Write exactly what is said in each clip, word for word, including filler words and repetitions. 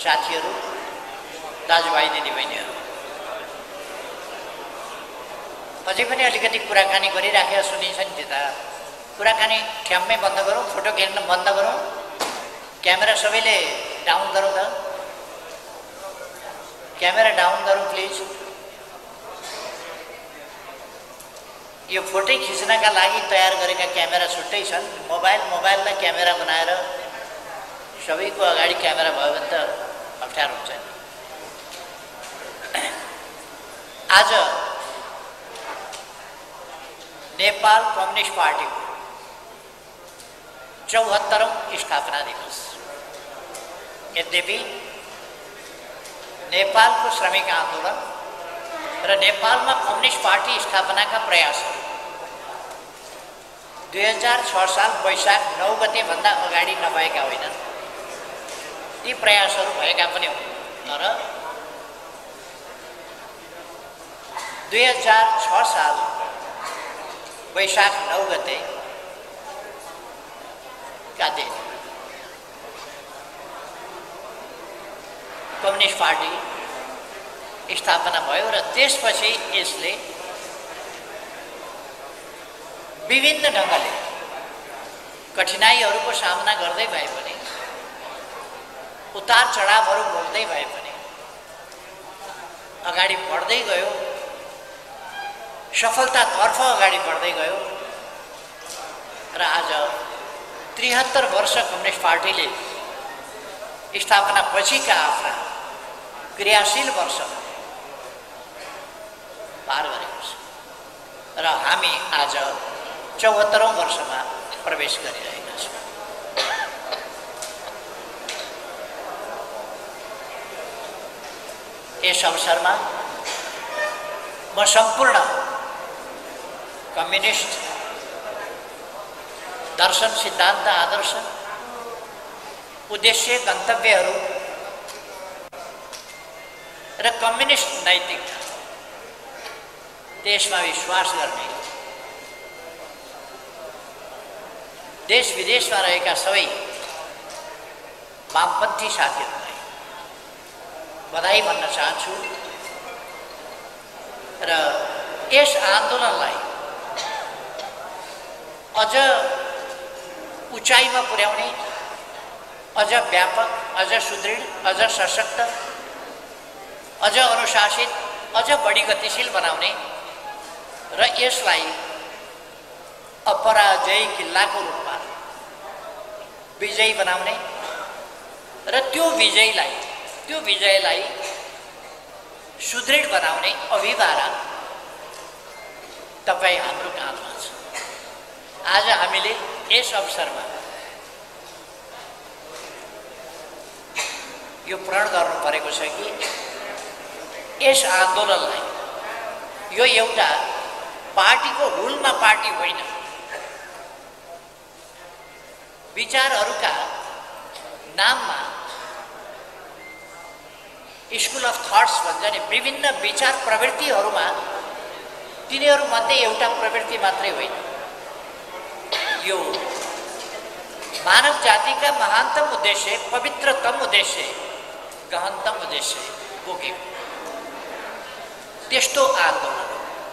साथीहरू, दाजुभाइ दिदीबहिनीहरू, अझै पनि अलिकति कुराकानी गरिराखेर सुनिन्छ नि त्यता। कुराकानी ठ्याम्मै बन्द गरौँ, फोटो खेल्न बन्द गरौँ, क्यामेरा सबैले डाउन गरौँ त, क्यामेरा डाउन गरौँ प्लिज। यो फोटो खिच्नका लागि तयार गरेका क्यामेरा छुट्टै छन्। मोबाइल मोबाइललाई क्यामेरा बनाएर सबैको अगाडि क्यामेरा भयो भने त अप्ठ्यारो हुन्छ। आज नेपाल कम्युनिस्ट पार्टीको चौहत्तरौं स्थापना दिवस। यद्यपि नेपालको श्रमिक आन्दोलन र नेपालमा कम्युनिस्ट पार्टी स्थापनाका प्रयासहरू दुई हजार छ साल वैशाख नौ गते भन्दा अगाडि नभएका होइनन्। ती प्रयासहरू भएका पनि हुन्, तर दुई हजार छ साल वैशाख नौ गते का दिन कम्युनिस्ट पार्टी स्थापना भयो र त्यसपछि यसले विभिन्न ढङ्गले कठिनाइहरूको सामना गर्दै भए पनि, उतार चढावहरू भोग्दै भए पनि अगाडि बढ्दै गयो, सफलतातर्फ अगाडि बढ्दै गयो र आज त्रिहत्तर वर्ष कम्युनिस्ट पार्टीले स्थापना पछिका आफ्ना क्रियाशील वर्ष पार गरेको छ र हामी आज चौहत्तरौं वर्षमा प्रवेश गरिरहेका छौँ। यस अवसरमा म सम्पूर्ण कम्युनिस्ट दर्शन, सिद्धान्त, आदर्श, उद्देश्य, गन्तव्यहरू र कम्युनिस्ट नैतिकता, देशमा विश्वास गर्ने, देश विदेशमा रहेका सबै वामपन्थी साथीहरूलाई बधाई भन्न चाहन्छु र यस आन्दोलनलाई अझ उचाइमा पुर्याउने, अझ व्यापक, अझ सुदृढ, अझ सशक्त, अझ अनुशासित, अझ बढी गतिशील बनाउने र यसलाई अपराजय किल्लाको रूपमा विजयी बनाउने र त्यो विजयलाई त्यो विजयलाई सुदृढ बनाउने अभिभारा तपाईँ हाम्रो काँधमा छ। आज हामीले यस अवसरमा यो प्रण गर्नु परेको छ कि यस आन्दोलनलाई, यो एउटा पार्टीको हुलमा पार्टी होइन, विचारहरूका नाममा स्कुल अफ थट्स भन्छ नि, विभिन्न विचार प्रवृत्तिहरूमा तिनीहरूमध्ये एउटा प्रवृत्ति मात्रै होइन, यो मानव जातिका महानतम उद्देश्य, पवित्रतम उद्देश्य, गहनतम उद्देश्य बोकेको त्यस्तो आन्दोलन।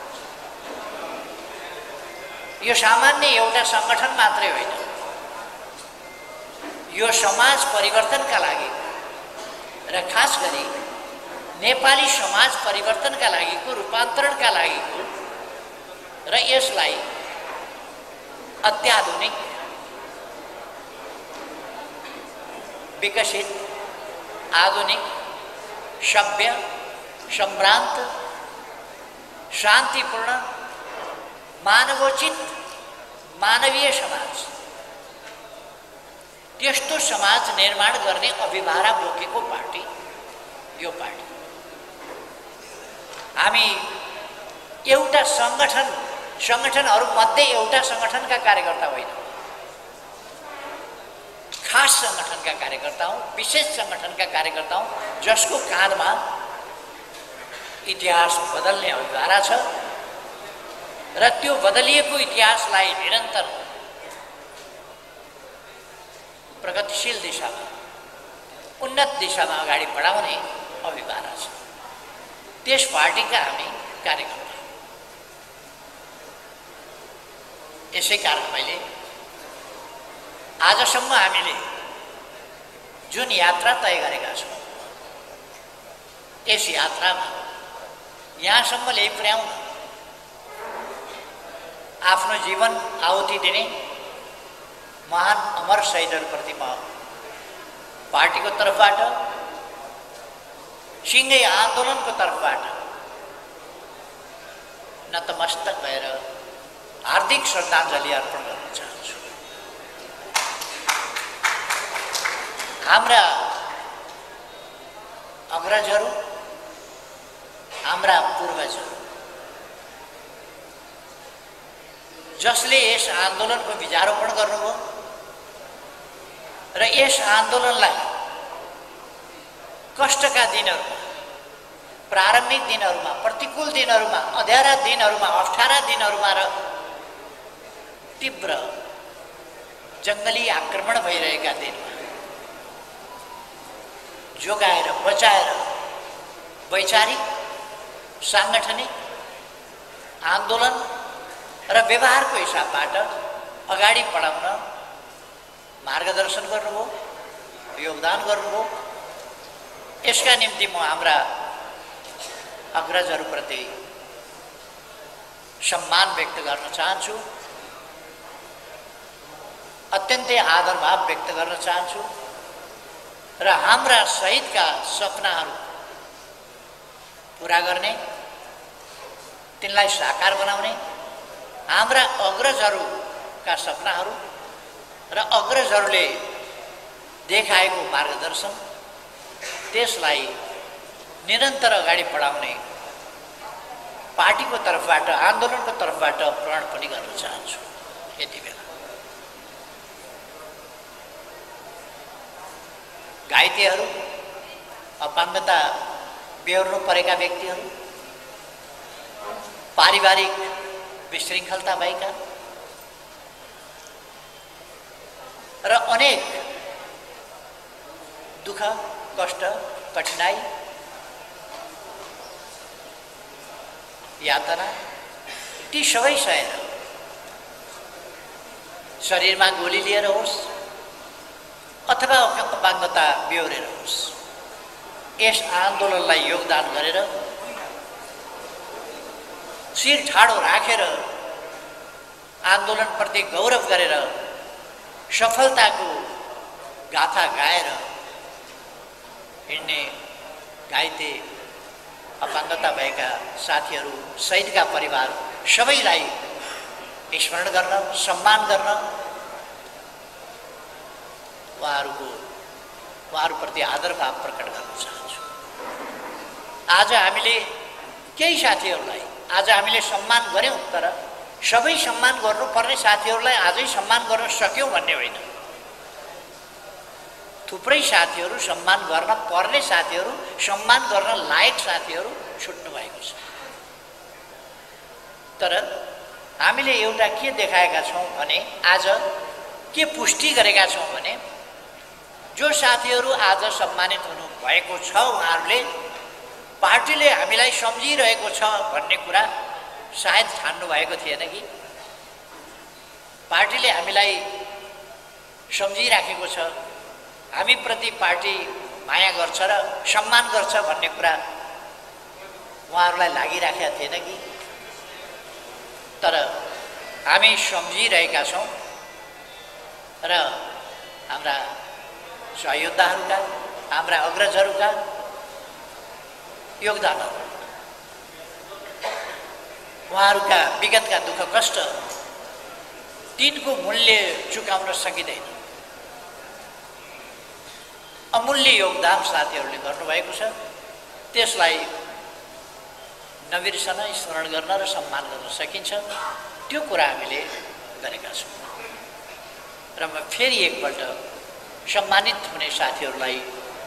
यो सामान्य एउटा सङ्गठन मात्रै होइन, यो समाज परिवर्तनका लागि र खास गरी नेपाली समाज परिवर्तनका लागिको, रूपान्तरणका लागिको र यसलाई अत्याधुनिक, विकसित, आधुनिक, सभ्य, सम्भ्रान्त, शान्तिपूर्ण, मानवोचित, मानवीय समाज, त्यस्तो समाज निर्माण गर्ने अभिभारा बोकेको पार्टी यो पार्टी। हामी एउटा सङ्गठन सङ्गठनहरूमध्ये एउटा सङ्गठनका कार्यकर्ता होइन, खास सङ्गठनका कार्यकर्ता हौँ, विशेष सङ्गठनका कार्यकर्ता हौँ, जसको काँधमा इतिहास बदल्ने अभिभारा छ र त्यो बदलिएको इतिहासलाई निरन्तर प्रगतिशील दिशामा उन्नत दिशामा अगाडि बढाउने अभिभारा छ। त्यस पार्टीका हामी कार्यकर्ता। यसै कारण मैले आजसम्म हामीले जुन यात्रा तय गरेका छौँ यस यात्रामा यहाँसम्म ल्याइ पुर्याउन आफ्नो जीवन आहुति दिने महान अमर शहीदहरूप्रति म पार्टीको तर्फबाट सिंहै आन्दोलनको तर्फबाट नतमस्तक भएर हार्दिक श्रद्धाञ्जली अर्पण गर्न चाहन्छु। हाम्रा अग्रजहरू, हाम्रा पूर्वजहरू जसले यस आन्दोलनको बीजारोपण गर्नुभयो र यस आन्दोलनलाई कष्टका दिनहरूमा, प्रारम्भिक दिनहरूमा, प्रतिकूल दिनहरूमा, अँध्यारा दिनहरूमा, अप्ठ्यारा दिनहरूमा र तीव्र जङ्गली आक्रमण भइरहेका दिनमा जोगाएर बचाएर वैचारिक, साङ्गठनिक आन्दोलन र व्यवहारको हिसाबबाट अगाडि बढाउन मार्गदर्शन गर्नुभयो, योगदान गर्नुभयो। यसका निम्ति म हाम्रा अग्रजहरूप्रति सम्मान व्यक्त गर्न चाहन्छु, अत्यन्तै आदरभाव व्यक्त गर्न चाहन्छु र हाम्रा शहीदका सपनाहरू पुरा गर्ने, तिनलाई साकार बनाउने, हाम्रा अग्रजहरूका सपनाहरू र अग्रजहरूले देखाएको मार्गदर्शन त्यसलाई निरन्तर अगाडि बढाउने पार्टीको तर्फबाट, आन्दोलनको तर्फबाट प्रण पनि गर्न चाहन्छु। यति बेला घाइतेहरू, अपाङ्गता बेहोर्नु परेका व्यक्तिहरू, पारिवारिक विशृङ्खलता भएका र अनेक दुःख, कष्ट, कठिनाई, यातना ती सबै सहेर शरीरमा गोली लिएर होस् अथवा अपाङ्गता बेहोरेर होस् यस आन्दोलनलाई योगदान गरेर शिर ठाडो राखेर आन्दोलनप्रति गौरव गरेर सफलताको गाथा गाएर हिँड्ने घाइते, अपाङ्गता भएका साथीहरू, शहीदका परिवार सबैलाई स्मरण गर्न, सम्मान गर्न, उहाँहरूको उहाँहरूप्रति आदरभाव प्रकट गर्न चाहन्छु। आज हामीले केही साथीहरूलाई आज हामीले सम्मान गऱ्यौँ, तर सबै सम्मान गर्नुपर्ने साथीहरूलाई आजै सम्मान गर्न सक्यौँ भन्ने होइन। थुप्रै साथीहरू, सम्मान गर्न पर्ने साथीहरू, सम्मान गर्न लायक साथीहरू छुट्नु भएको छ। तर हामीले एउटा के देखाएका छौँ भने, आज के पुष्टि गरेका छौँ भने, जो साथीहरू आज सम्मानित हुनु भएको छ उहाँहरूले पार्टीले हामीलाई सम्झिरहेको छ भन्ने कुरा सायद ठान्नु भएको थिएन कि पार्टीले हामीलाई सम्झिराखेको छ, हामीप्रति पार्टी माया गर्छ र सम्मान गर्छ भन्ने कुरा उहाँहरूलाई लागिराखेका थिएन कि। तर हामी सम्झिरहेका छौँ र हाम्रा सहयोद्धाहरूका, हाम्रा अग्रजहरूका योगदानहरू, उहाँहरूका विगतका दुःख कष्ट तिनको मूल्य चुकाउन सकिँदैन। अमूल्य योगदान साथीहरूले गर्नुभएको छ, त्यसलाई नबिर्सन स्मरण गर्न र सम्मान गर्न सकिन्छ। त्यो कुरा हामीले गरेका छौँ र म फेरि एकपल्ट सम्मानित हुने साथीहरूलाई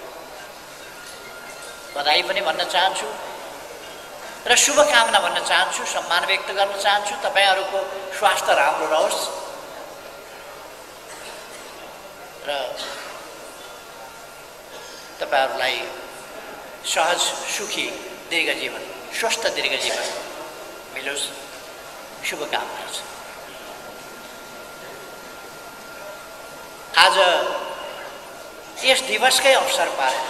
बधाई पनि भन्न चाहन्छु र शुभकामना भन्न चाहन्छु, सम्मान व्यक्त गर्न चाहन्छु। तपाईहरूको स्वास्थ्य राम्रो रहोस् र तपाईहरुलाई सहज सुखी दीर्घ जीवन स्वस्थ दीर्घ जीवन मिलोस् शुभकामना छ। आज यस दिवसकै अवसर पाएर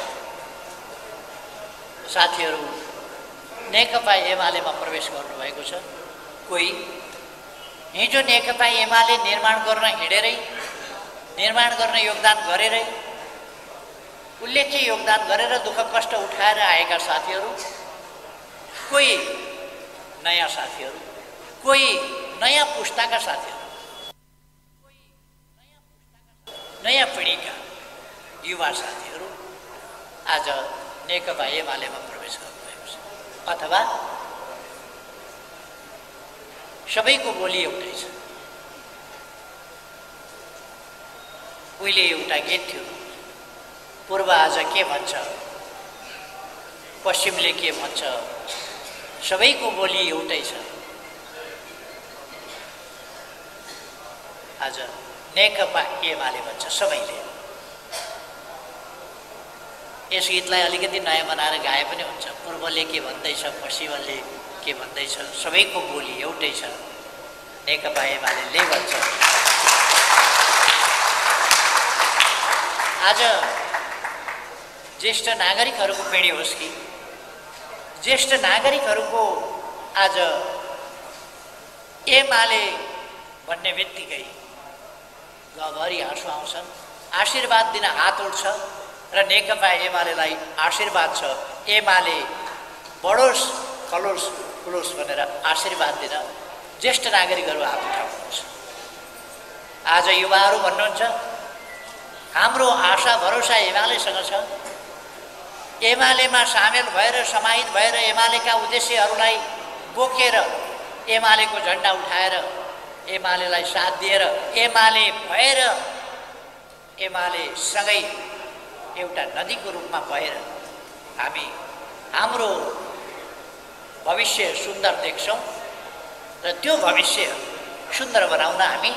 साथीहरू नेकपा एमालेमा प्रवेश गर्नुभएको छ। कोही हिजो नेकपा एमाले निर्माण गर्न हिँडेरै निर्माण गर्न योगदान गरेरै उल्लेख्य योगदान गरेर दुःख कष्ट उठाएर आएका साथीहरू, कोही नयाँ साथीहरू, कोही नयाँ पुस्ताका साथीहरू, कोही नयाँ पुस्ताका नयाँ पिढीका युवा साथीहरू आज नेकपा एमालेमा प्रवेश गर्नुभएको छ। अथवा सबैको बोली एउटै छ। उहिले एउटा गीत थियो, पूर्व आज के भन्छ, पश्चिमले के भन्छ, सबैको बोली एउटै छ। आज नेकपा एमाले भन्छ सबैले। यस गीतलाई अलिकति नयाँ बनाएर गाए पनि हुन्छ। पूर्वले के भन्दैछ, पश्चिमले के भन्दैछ, सबैको बोली एउटै छ, नेकपा एमाले भन्छ। आज ज्येष्ठ नागरिकहरूको पिँढी होस् कि ज्येष्ठ नागरिकहरूको आज एमाले भन्ने बित्तिकै गभरि आँसु आउँछन्, आशीर्वाद दिन हात उठ्छ र नेकपा एमालेलाई आशीर्वाद छ, एमाले बढोस् फलोस् फुलोस् भनेर आशीर्वाद दिन ज्येष्ठ नागरिकहरू हात उठाउनुहुन्छ। आज युवाहरू भन्नुहुन्छ हाम्रो आशा भरोसा एमालेसँग छ। एमालेमा सामेल भएर समाहित भएर एमालेका उद्देश्यहरूलाई बोकेर एमालेको झन्डा उठाएर एमालेलाई साथ दिएर एमाले भएर एमालेसँगै एउटा नदीको रूपमा भएर हामी हाम्रो भविष्य सुन्दर देख्छौँ र त्यो भविष्य सुन्दर बनाउन हामी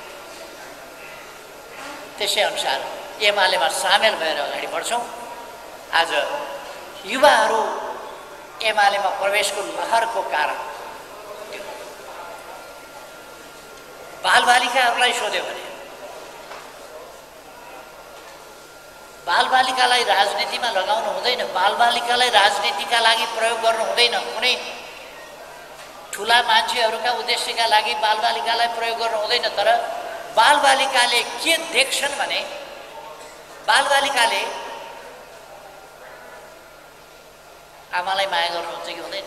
त्यसै अनुसार एमालेमा सामेल भएर अगाडि बढ्छौँ। आज युवाहरू एमालेमा प्रवेशको लहरको कारण त्यो बालबालिकाहरूलाई सोध्यो भने बालबालिकालाई राजनीतिमा लगाउनु हुँदैन, बालबालिकालाई राजनीतिका लागि प्रयोग गर्नु हुँदैन, कुनै ठुला मान्छेहरूका उद्देश्यका लागि बालबालिकालाई प्रयोग गर्नु हुँदैन। तर बालबालिकाले के देख्छन् भने बालबालिकाले आमालाई माया गर्नुहुन्छ कि हुँदैन,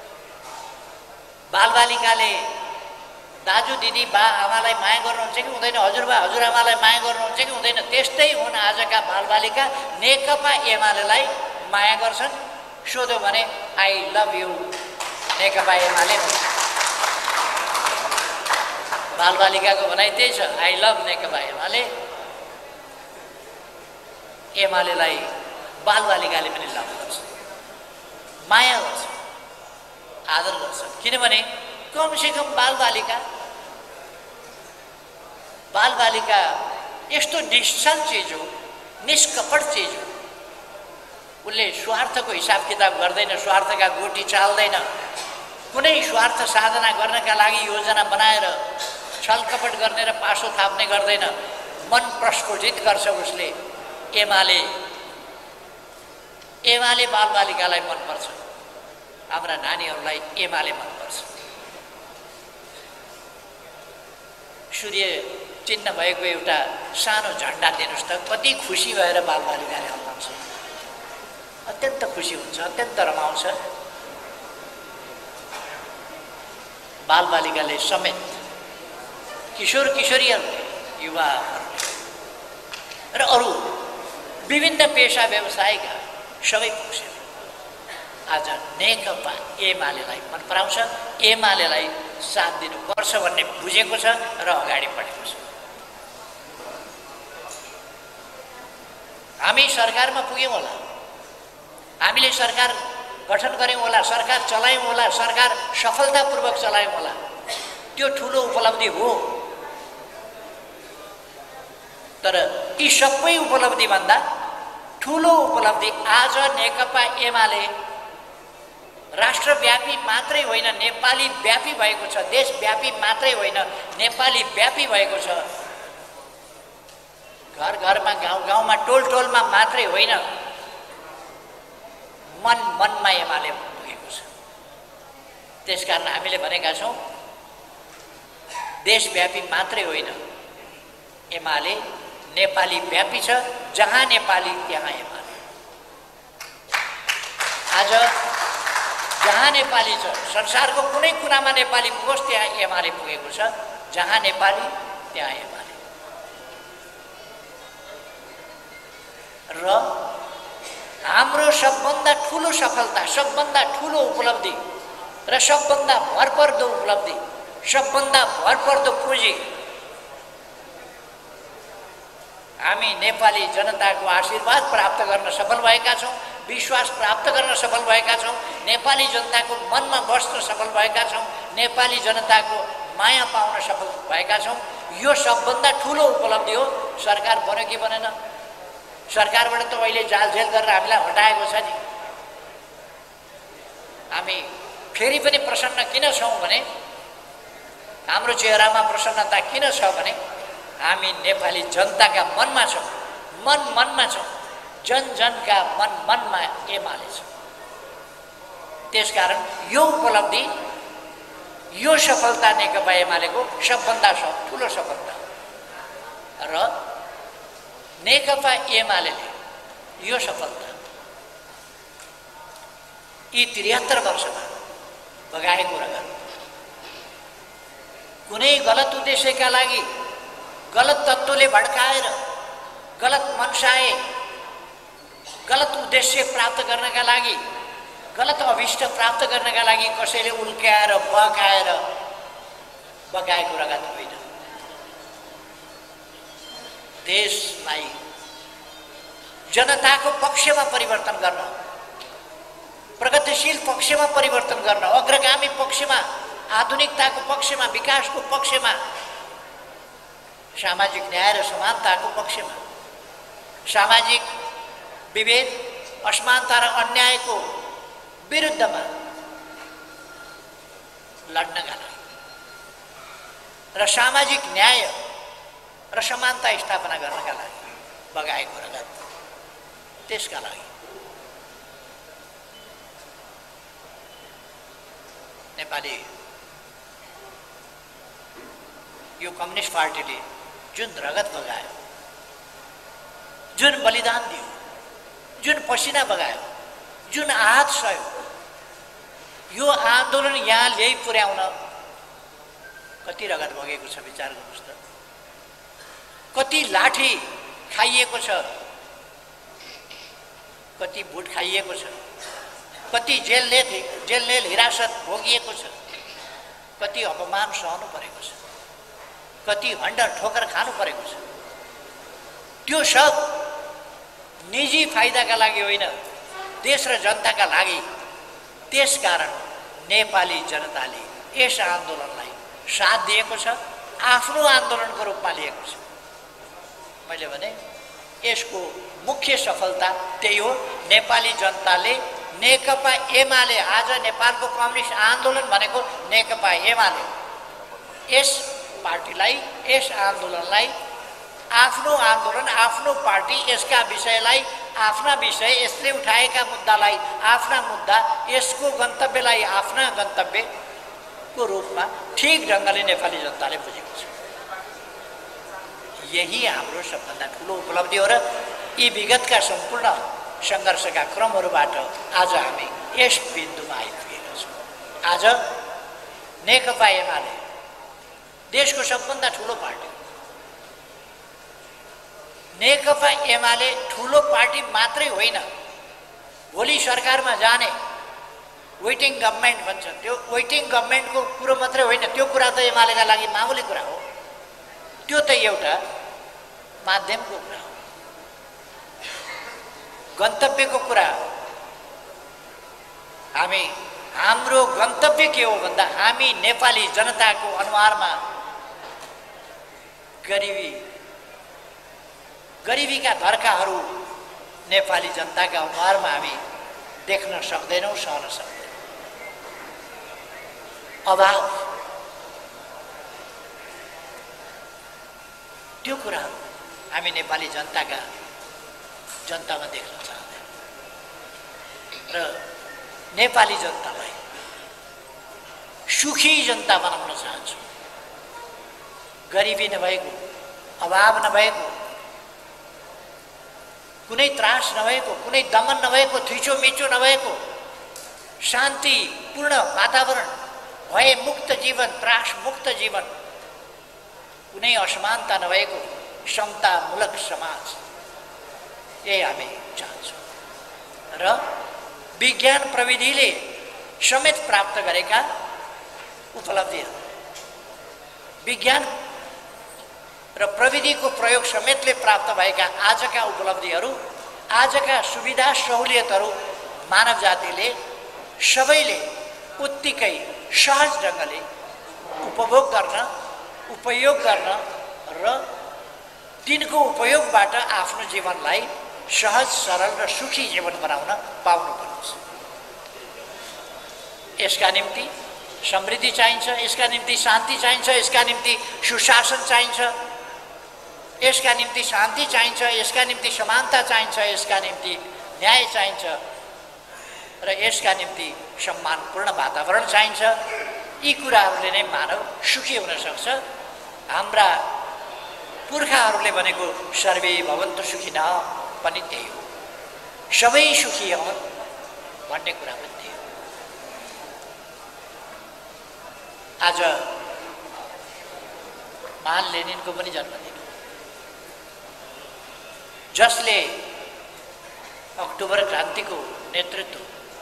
बालबालिकाले दाजु दिदी बा आमालाई माया गर्नुहुन्छ कि हुँदैन, हजुरबा हजुरआमालाई माया गर्नुहुन्छ कि हुँदैन। त्यस्तै हुन् आजका बालबालिका, नेकपा एमालेलाई माया गर्छन्। सोध्यो भने I love you Nekapa Emale. बालबालिकाको भनाइ त्यही छ, आई लभ नेकपा एमाले। एमालेलाई बालबालिकाले पनि लभ गर्छ, माया गर्छ, आदर गर्छ। किनभने कमसेकम बालबालिका बालबालिका यस्तो निश्चल चिज हो, निष्कपट चिज हो। उसले स्वार्थको हिसाब किताब गर्दैन, स्वार्थका गोटी चाल्दैन, कुनै स्वार्थ साधना गर्नका लागि योजना बनाएर छलकपट गर्ने र पासो थाप्ने गर्दैन। मन प्रस्फुटित गर्छ उसले। एमाले एमाले बालबालिकालाई मनपर्छ, हाम्रा नानीहरूलाई एमाले मनपर्छ। सूर्य चिन्ह भएको एउटा सानो झन्डा दिनुहोस् त, कति खुसी भएर बालबालिकाले हल्लाउँछ, अत्यन्त खुसी हुन्छ, अत्यन्त रमाउँछ। बालबालिकाले समेत किशोर किशोरीहरूले, युवाहरूले र अरू विभिन्न पेशा व्यवसायका सबै पक्षले आज नेकपा एमालेलाई मन पराउँछ, एमालेलाई साथ दिनुपर्छ भन्ने बुझेको छ र अगाडि बढेको छ। हामी सरकारमा पुग्यौँ होला, हामीले सरकार गठन गऱ्यौँ होला, सरकार चलायौँ होला, सरकार सफलतापूर्वक चलायौँ होला, त्यो ठुलो उपलब्धि हो। तर यी सबै उपलब्धिभन्दा ठुलो उपलब्धि। आज नेकपा एमाले राष्ट्रव्यापी मात्रै होइन नेपाली व्यापी भएको छ, देशव्यापी मात्रै होइन नेपाली व्यापी भएको छ। घर घरमा, गाउँ गाउँमा, टोल टोलमा मात्रै होइन मन मनमा एमाले पुगेको छ। त्यसकारण हामीले भनेका छौँ देशव्यापी मात्रै होइन एमाले नेपाली व्यापी छ। जहाँ नेपाली त्यहाँ एमाले। आज जहाँ नेपाली छ, संसारको कुनै कुनामा नेपाली पुगोस् त्यहाँ एमाले पुगेको छ। जहाँ नेपाली त्यहाँ एमाले। र हाम्रो सबभन्दा ठुलो सफलता, सबभन्दा ठुलो उपलब्धि र सबभन्दा भरपर्दो उपलब्धि, सबभन्दा भरपर्दो पुँजी हामी नेपाली जनताको आशीर्वाद प्राप्त गर्न सफल भएका छौँ, विश्वास प्राप्त गर्न सफल भएका छौँ, नेपाली जनताको मनमा बस्न सफल भएका छौँ, नेपाली जनताको माया पाउन सफल भएका छौँ। यो सबभन्दा ठुलो उपलब्धि हो। सरकार बन्यो कि बनेन? सरकारबाट त अहिले जालझेल गरेर हामीलाई हटाएको छ नि। हामी फेरि पनि प्रसन्न किन छौँ भने, हाम्रो चेहरामा प्रसन्नता किन छ भने हामी नेपाली जनताका मनमा छौँ, मन मनमा छौँ, जन जनका मन मनमा एमाले छ। त्यसकारण यो उपलब्धि, यो सफलता नेकपा एमालेको सबभन्दा ठुलो सफलता। र नेकपा एमालेले यो सफलता यी त्रिहत्तर वर्षमा बगाएको रगत कुनै गलत उद्देश्यका लागि, गलत तत्त्वले भड्काएर, गलत मनसाए, गलत उद्देश्य प्राप्त गर्नका लागि, गलत अभिष्ट प्राप्त गर्नका लागि कसैले उल्काएर बगाएर बगाएको रगत होइन। देशलाई जनताको पक्षमा परिवर्तन गर्न, प्रगतिशील पक्षमा परिवर्तन गर्न, अग्रगामी पक्षमा, आधुनिकताको पक्षमा, विकासको पक्षमा, सामाजिक न्याय र समानताको पक्षमा, सामाजिक विभेद, असमानता र अन्यायको विरुद्धमा लड्नका लागि र सामाजिक न्याय र समानता स्थापना गर्नका लागि बगाएको रगत। त्यसका लागि नेपाली यो कम्युनिस्ट पार्टीले जुन रगत बगायो, जुन बलिदान दियो, जुन पसिना बगायो, जुन आहत सह्यो, यो आन्दोलन यहाँ ल्याइ पुर्याउन कति रगत बगेको छ विचार गर्नुहोस् त। कति लाठी खाइएको छ, कति बुट खाइएको छ, कति जेलले जेललेल हिरासत भोगिएको छ, कति अपमान सहनु परेको छ, कति हन्डर ठोकर खानु परेको छ। त्यो सब निजी फाइदाका लागि होइन, देश र जनताका लागि। त्यसकारण नेपाली जनताले यस आन्दोलनलाई साथ दिएको छ, आफ्नो आन्दोलनको रूपमा लिएको छ। मैले भने यसको मुख्य सफलता त्यही हो। नेपाली जनताले नेकपा एमाले, आज नेपालको कम्युनिस्ट आन्दोलन भनेको नेकपा एमाले, यस पार्टीलाई, यस आन्दोलनलाई आफ्नो आन्दोलन, आफ्नो पार्टी, यसका विषयलाई आफ्ना विषय, यसले उठाएका मुद्दालाई आफ्ना मुद्दा, यसको गन्तव्यलाई आफ्ना गन्तव्यको रूपमा ठिक ढङ्गले नेपाली जनताले बुझेको छ। यही हाम्रो सबभन्दा ठुलो उपलब्धि हो। र यी विगतका सम्पूर्ण सङ्घर्षका क्रमहरूबाट आज हामी यस बिन्दुमा आइपुगेका छौँ। आज नेकपा एमाले देशको सबभन्दा ठुलो पार्टी, नेकपा एमाले ठुलो पार्टी मात्रै होइन, भोलि सरकारमा जाने वेटिङ गभर्मेन्ट भन्छ, त्यो वेटिङ गभर्मेन्टको कुरो मात्रै होइन, त्यो कुरा त एमालेका लागि मामुली कुरा हो। त्यो त एउटा माध्यमको कुरा हो, गन्तव्यको कुरा। हामी, हाम्रो गन्तव्य के हो भन्दा हामी नेपाली जनताको अनुहारमा गरिबी, गरिबीका धर्काहरू नेपाली जनताका अनुहारमा हामी देख्न सक्दैनौँ, सहन सक्दैनौँ। अभाव, त्यो कुराहरू हामी नेपाली जनताका जनतामा देख्न चाहँदैन र नेपाली जनतालाई सुखी जनता बनाउन चाहन्छु। गरिबी नभएको, अभाव नभएको, कुनै त्रास नभएको, कुनै दमन नभएको, थिचोमिचो नभएको, शान्तिपूर्ण वातावरण, भय मुक्त जीवन, त्रास मुक्त जीवन, कुनै असमानता नभएको समतामूलक समाज, यही हामी चाहन्छौँ। र विज्ञान प्रविधिले समेत प्राप्त गरेका उपलब्धिहरू, विज्ञान र प्रविधिको प्रयोग समेतले प्राप्त भएका आजका उपलब्धिहरू, आजका सुविधा सहुलियतहरू मानव जातिले सबैले उत्तिकै सहज ढङ्गले उपभोग गर्न, उपयोग गर्न र तिनको उपयोगबाट आफ्नो जीवनलाई सहज, सरल र सुखी जीवन बनाउन पाउनुपर्छ। यसका निम्ति समृद्धि चाहिन्छ, यसका निम्ति शान्ति चाहिन्छ, यसका निम्ति सुशासन चाहिन्छ, यसका निम्ति शान्ति चाहिन्छ, यसका निम्ति समानता चाहिन्छ, यसका निम्ति न्याय चाहिन्छ र यसका निम्ति सम्मानपूर्ण वातावरण चाहिन्छ। यी कुराहरूले नै मानव सुखी हुन सक्छ। हाम्रा पुर्खाहरूले भनेको सर्वे भवन्तु सुखिनः पनि त्यही हो, सबै सुखी हुन् भन्ने कुरा पनि त्यही हो। आज महान लेनिनको पनि जन्मदिन हो, जसले अक्टोबर क्रान्तिको नेतृत्व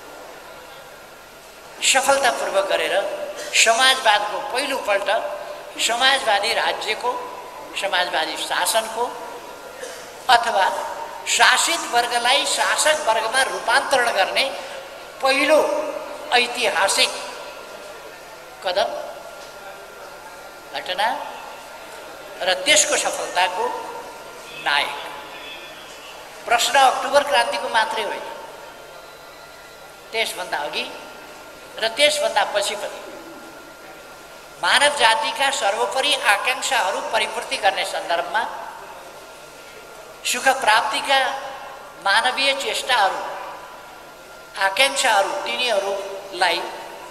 सफलतापूर्वक गरेर समाजवादको पहिलोपल्ट समाजवादी राज्यको, समाजवादी शासनको अथवा शासित वर्गलाई शासक वर्गमा रूपान्तरण गर्ने पहिलो ऐतिहासिक कदम, घटना र त्यसको सफलताको नायक। प्रश्न अक्टोबर क्रान्तिको मात्रै होइन, त्यसभन्दा अघि र त्यसभन्दा पछि पनि मानव जातिका सर्वोपरि आकांक्षाहरू परिपूर्ति गर्ने सन्दर्भमा सुख प्राप्तिका मानवीय चेष्टाहरू, आकांक्षाहरू, तिनीहरूलाई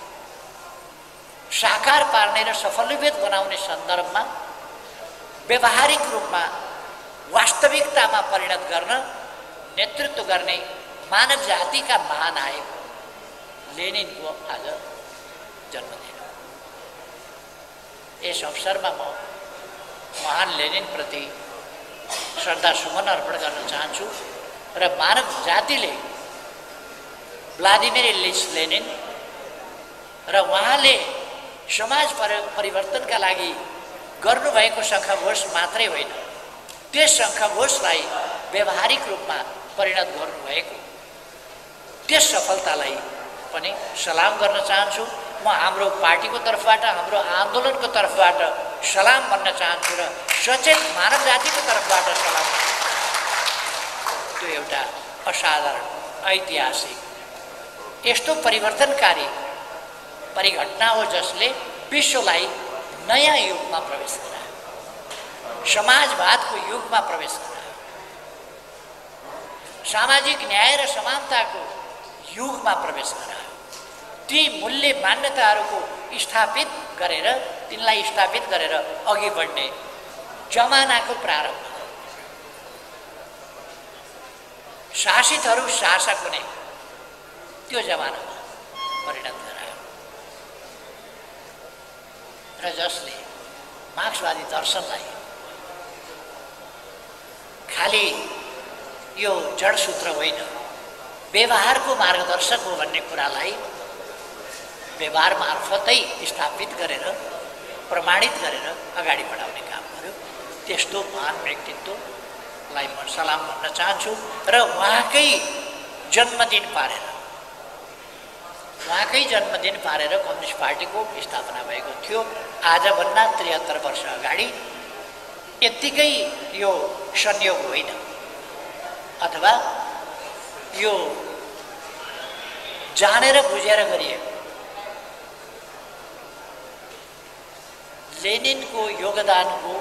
साकार पार्ने र सफलीभूत बनाउने सन्दर्भमा व्यवहारिक रूपमा वास्तविकतामा परिणत गर्न नेतृत्व गर्ने मानव जातिका महानायक लेनिनको आज जन्मदिन हो। यस अवसरमा म महान लेनिनप्रति श्रद्धासुमन अर्पण गर्न चाहन्छु र मानव जातिले भ्लादिमिर इलिच लेनिन र उहाँले समाज परिवर्तनका लागि गर्नुभएको शङ्खघोष मात्रै होइन, त्यस शङ्खघोषलाई व्यावहारिक रूपमा परिणत गर्नुभएको त्यस सफलतालाई पनि सलाम गर्न चाहन्छु। म हाम्रो पार्टीको तर्फबाट, हाम्रो आन्दोलनको तर्फबाट सलाम भन्न चाहन्छु र सचेत मानव जातिको तर्फबाट सलाम। त्यो एउटा असाधारण, ऐतिहासिक, यस्तो परिवर्तनकारी परिघटना हो जसले विश्वलाई नयाँ युगमा प्रवेश गरायो, समाजवादको युगमा प्रवेश गरायो, सामाजिक न्याय र समानताको युगमा प्रवेश गरायो। ती मूल्य मान्यताहरूको स्थापित गरेर, तिनलाई स्थापित गरेर अघि बढ्ने जमानाको प्रारम्भ, शासितहरू शासक हुने त्यो जमानामा परिणत गरायो र जसले मार्क्सवादी दर्शनलाई खाली यो जडसूत्र होइन, व्यवहारको मार्गदर्शक हो भन्ने कुरालाई व्यवहार मार्फतै स्थापित गरेर, प्रमाणित गरेर अगाडि बढाउने काम गर्यो। त्यस्तो महान व्यक्तित्वलाई म सलाम भन्न चाहन्छु र उहाँकै जन्मदिन पारेर उहाँकै जन्मदिन पारेर कम्युनिस्ट पार्टीको स्थापना भएको थियो। आजभन्दा त्रिहत्तर वर्ष अगाडि यत्तिकै यो संयोग होइन, अथवा यो जानेर बुझेर गरिएको। लेनिनको योगदानको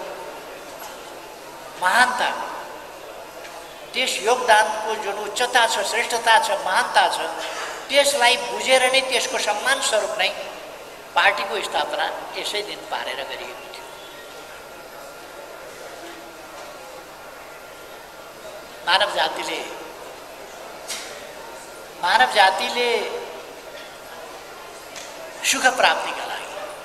महानता, त्यस योगदानको जुन उच्चता छ, श्रेष्ठता छ, महानता छ, त्यसलाई बुझेर नै त्यसको सम्मान स्वरूप नै पार्टीको स्थापना यसै दिन पारेर गरिएको थियो। मानव जातिले मानव जातिले सुख प्राप्तिका लागि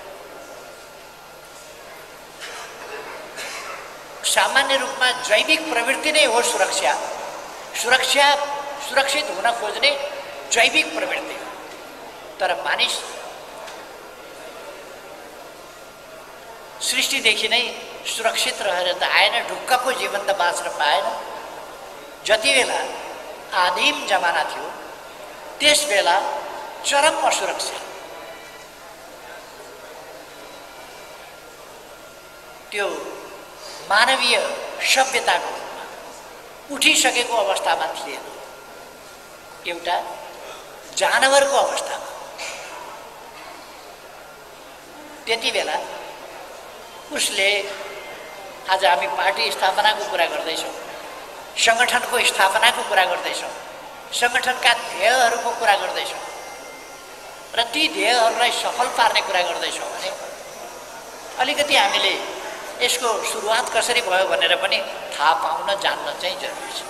सामान्य रूपमा जैविक प्रवृत्ति नै हो सुरक्षा। सुरक्षा सुरक्षित हुन खोज्ने जैविक प्रवृत्ति हो। तर मानिस सृष्टिदेखि नै सुरक्षित रहेर त आएन, ढुक्कको जीवन त बाँच्न पाएन। जति बेला आदिम जमाना थियो त्यस बेला चरम असुरक्षा, त्यो मानवीय सभ्यताको उठिसकेको अवस्थामा थिएन, एउटा जानवरको अवस्थामा। त्यति बेला उसले, आज हामी पार्टी स्थापनाको कुरा गर्दैछौँ, सङ्गठनको स्थापनाको कुरा गर्दैछौँ, सङ्गठनका ध्येयहरूको कुरा गर्दैछौँ र ती ध्येयहरूलाई सफल पार्ने कुरा गर्दैछौँ भने अलिकति हामीले यसको सुरुवात कसरी भयो भनेर पनि थाहा पाउन जान्न चाहिँ जरुरी छ।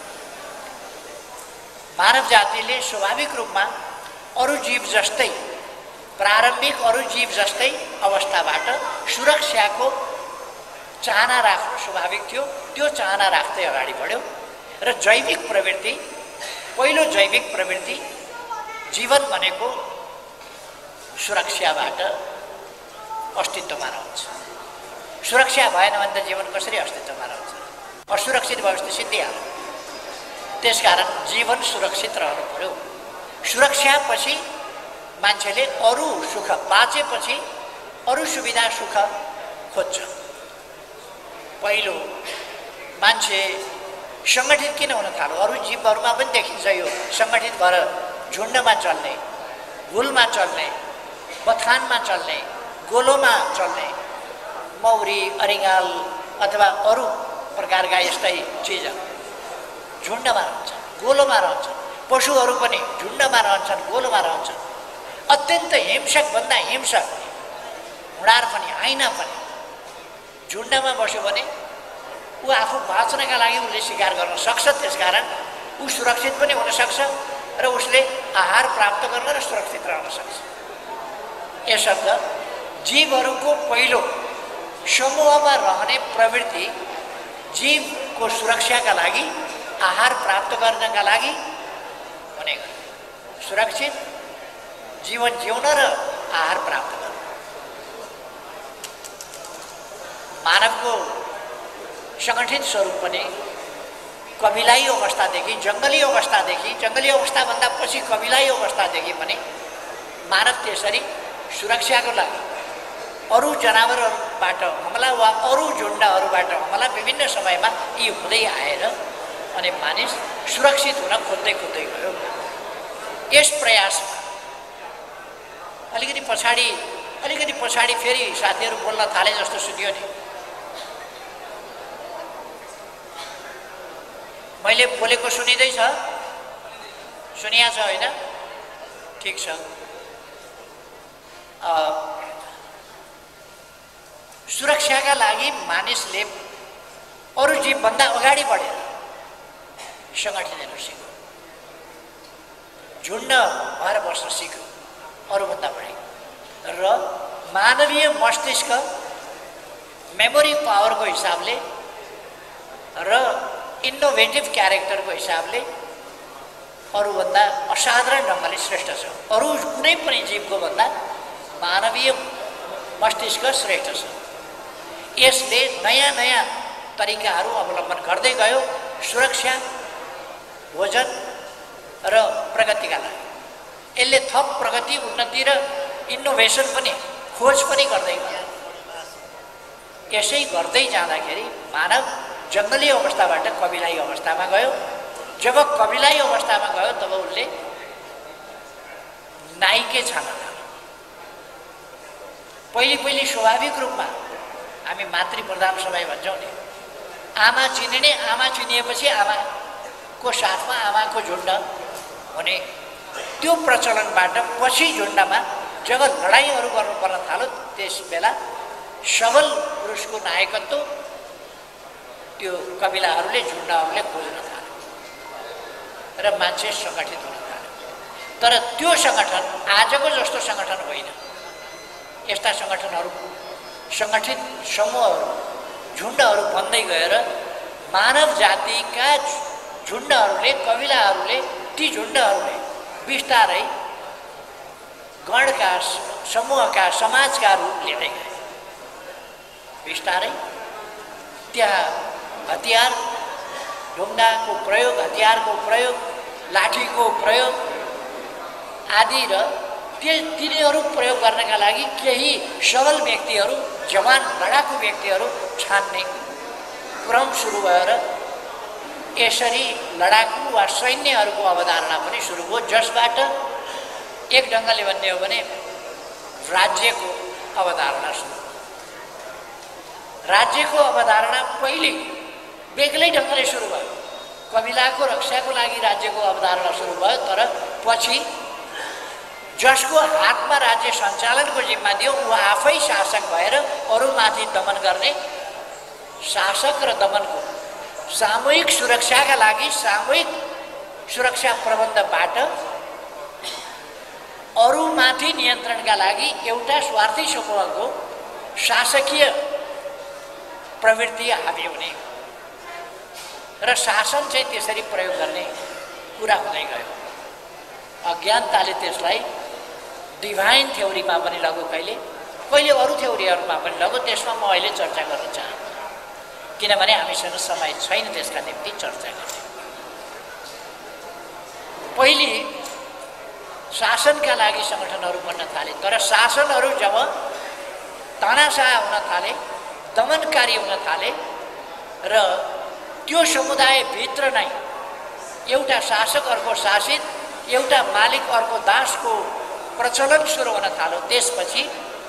मानव जातिले स्वाभाविक रूपमा अरू जीव जस्तै, प्रारम्भिक अरू जीव जस्तै अवस्थाबाट सुरक्षाको चाहना राख्नु स्वाभाविक थियो। त्यो चाहना राख्दै अगाडि बढ्यो र जैविक प्रवृत्ति, पहिलो जैविक प्रवृत्ति जीवन भनेको सुरक्षाबाट अस्तित्वमा रहन्छ। सुरक्षा भएन भने त जीवन कसरी अस्तित्वमा रहन्छ? असुरक्षित भएपछि सिद्धिहाल्यो। त्यसकारण जीवन सुरक्षित रहनु पर्यो। सुरक्षापछि मान्छेले अरू सुख, बाँचेपछि अरू सुविधा सुख खोज्छ। पहिलो मान्छे सङ्गठित किन हुन थाल्यो? अरू जीवहरूमा पनि देखिन्छ यो सङ्गठित भएर झुन्डमा चल्ने, हुलमा चल्ने, बथानमा चल्ने, गोलोमा चल्ने, मौरी, अरिङ्गाल अथवा अरू प्रकारका यस्तै चिजहरू झुन्डमा रहन्छन्, गोलोमा रहन्छन्। पशुहरू पनि झुन्डमा रहन्छन्, गोलोमा रहन्छन्। अत्यन्त हिंसक भन्दा हिंसक हुँडार पनि, आइना पनि झुन्डमा बस्यो भने ऊ आफू बाँच्नका लागि उसले शिकार गर्न सक्छ। त्यसकारण ऊ सुरक्षित पनि हुन सक्छ र उसले आहार प्राप्त गर्न र सुरक्षित रहन सक्छ। यसर्थ जीवहरूको पहिलो समूहमा रहने प्रवृत्ति जीवको सुरक्षाका लागि, आहार प्राप्त गर्नका लागि हुने गर्छ। सुरक्षित जीवन जिउन र आहार प्राप्त गर्न। मानवको सङ्गठित स्वरूप पनि कबिलाई अवस्थादेखि, जङ्गली अवस्थादेखि, जङ्गली अवस्थाभन्दा पछि कबिलाई अवस्थादेखि पनि मानव त्यसरी सुरक्षाको लागि अरू जनावरहरूबाट हमला वा अरू झुन्डहरूबाट हमला विभिन्न समयमा यी हुँदै आएर अनि मानिस सुरक्षित हुन खोज्दै खोज्दै गयो। यस प्रयासमा अलिकति पछाडि अलिकति पछाडि फेरि साथीहरू बोल्न थाले जस्तो सुन्यो नि। मैले बोलेको सुनिँदैछ? सुनिया छ होइन? ठिक छ। सुरक्षाका लागि मानिसले अरू जीवभन्दा अगाडि बढेर सङ्गठित हुन सिक्यो, झुन्ड भएर बस्न सिक्यो अरूभन्दा बढी। र मानवीय मस्तिष्क मेमोरी पावरको हिसाबले र इनोभेटिभ क्यारेक्टरको हिसाबले अरूभन्दा असाधारण ढङ्गले श्रेष्ठ छ। अरू कुनै पनि जीवको भन्दा मानवीय मस्तिष्क श्रेष्ठ छ। यसले नयाँ नयाँ तरिकाहरू अवलम्बन गर्दै गयो सुरक्षा, भोजन र प्रगतिका लागि। यसले थप प्रगति, उन्नति र इनोभेसन पनि, खोज पनि गर्दै गयो। यसै गर्दै जाँदाखेरि मानव जङ्गली अवस्थाबाट कबिलाई अवस्थामा गयो। जब कविलाई अवस्थामा गयो तब उसले नाइके छान्न थाल्यो। पहिले पहिले स्वाभाविक रूपमा हामी मातृप्रधान समय भन्छौँ नि, आमा चिनिने, आमा चिनिएपछि आमाको साथमा आमाको झुन्ड हुने त्यो प्रचलनबाट पछि झुन्डमा जब लडाइँहरू गर्नु पर्न थाल्यो त्यस बेला सबल पुरुषको नायकत्व त्यो कबिलाहरूले झुन्डहरूले खोज्न थाल्यो र मान्छे सङ्गठित हुन थाल्यो। तर त्यो सङ्गठन आजको जस्तो सङ्गठन होइन। यस्ता सङ्गठनहरू, सङ्गठित समूहहरू, झुन्डहरू बन्दै गएर मानव जातिका झुन्डहरूले, कबिलाहरूले, ती झुन्डहरूले बिस्तारै गणका, समूहका, समाजका रूप लिँदै गए। बिस्तारै त्यहाँ हतियार, ढुङ्गाको प्रयोग, हतियारको प्रयोग, लाठीको प्रयोग आदि र त्यो तिनीहरू प्रयोग गर्नका लागि केही सबल व्यक्तिहरू, जवान लडाकु व्यक्तिहरू छान्ने क्रम सुरु भएर यसरी लडाकु वा सैन्यहरूको अवधारणा पनि सुरु भयो, जसबाट एक ढङ्गले भन्ने हो भने राज्यको अवधारणा सुरु। राज्यको अवधारणा पहिले बेग्लै ढङ्गले सुरु भयो। कबिलाको रक्षाको लागि राज्यको अवधारणा सुरु भयो, तर पछि जसको हातमा राज्य सञ्चालनको जिम्मा दियो ऊ आफै शासक भएर अरूमाथि दमन गर्ने, शासक र दमनको सामूहिक सुरक्षाका लागि, सामूहिक सुरक्षा प्रबन्धबाट अरूमाथि नियन्त्रणका लागि एउटा स्वार्थी समूहको शासकीय प्रवृत्ति हाबी हुने र शासन चाहिँ त्यसरी प्रयोग गर्ने कुरा हुँदै गयो। अज्ञानताले त्यसलाई डिभाइन थ्योरीमा पनि लग्यो, कहिले कहिले अरू थ्योरीहरूमा पनि लग्यो। त्यसमा म अहिले चर्चा गर्न चाहन्छु, किनभने हामीसँग समय छैन त्यसका निम्ति चर्चा गर्ने। पहिले शासनका लागि सङ्गठनहरू बन्न थाले, तर शासनहरू जब तानाशाह हुन थाले, दमनकारी हुन थाले र त्यो समुदायभित्र नै एउटा शासक अर्को शासित, एउटा मालिक अर्को दासको प्रचलन सुरु हुन थाल्यो, त्यसपछि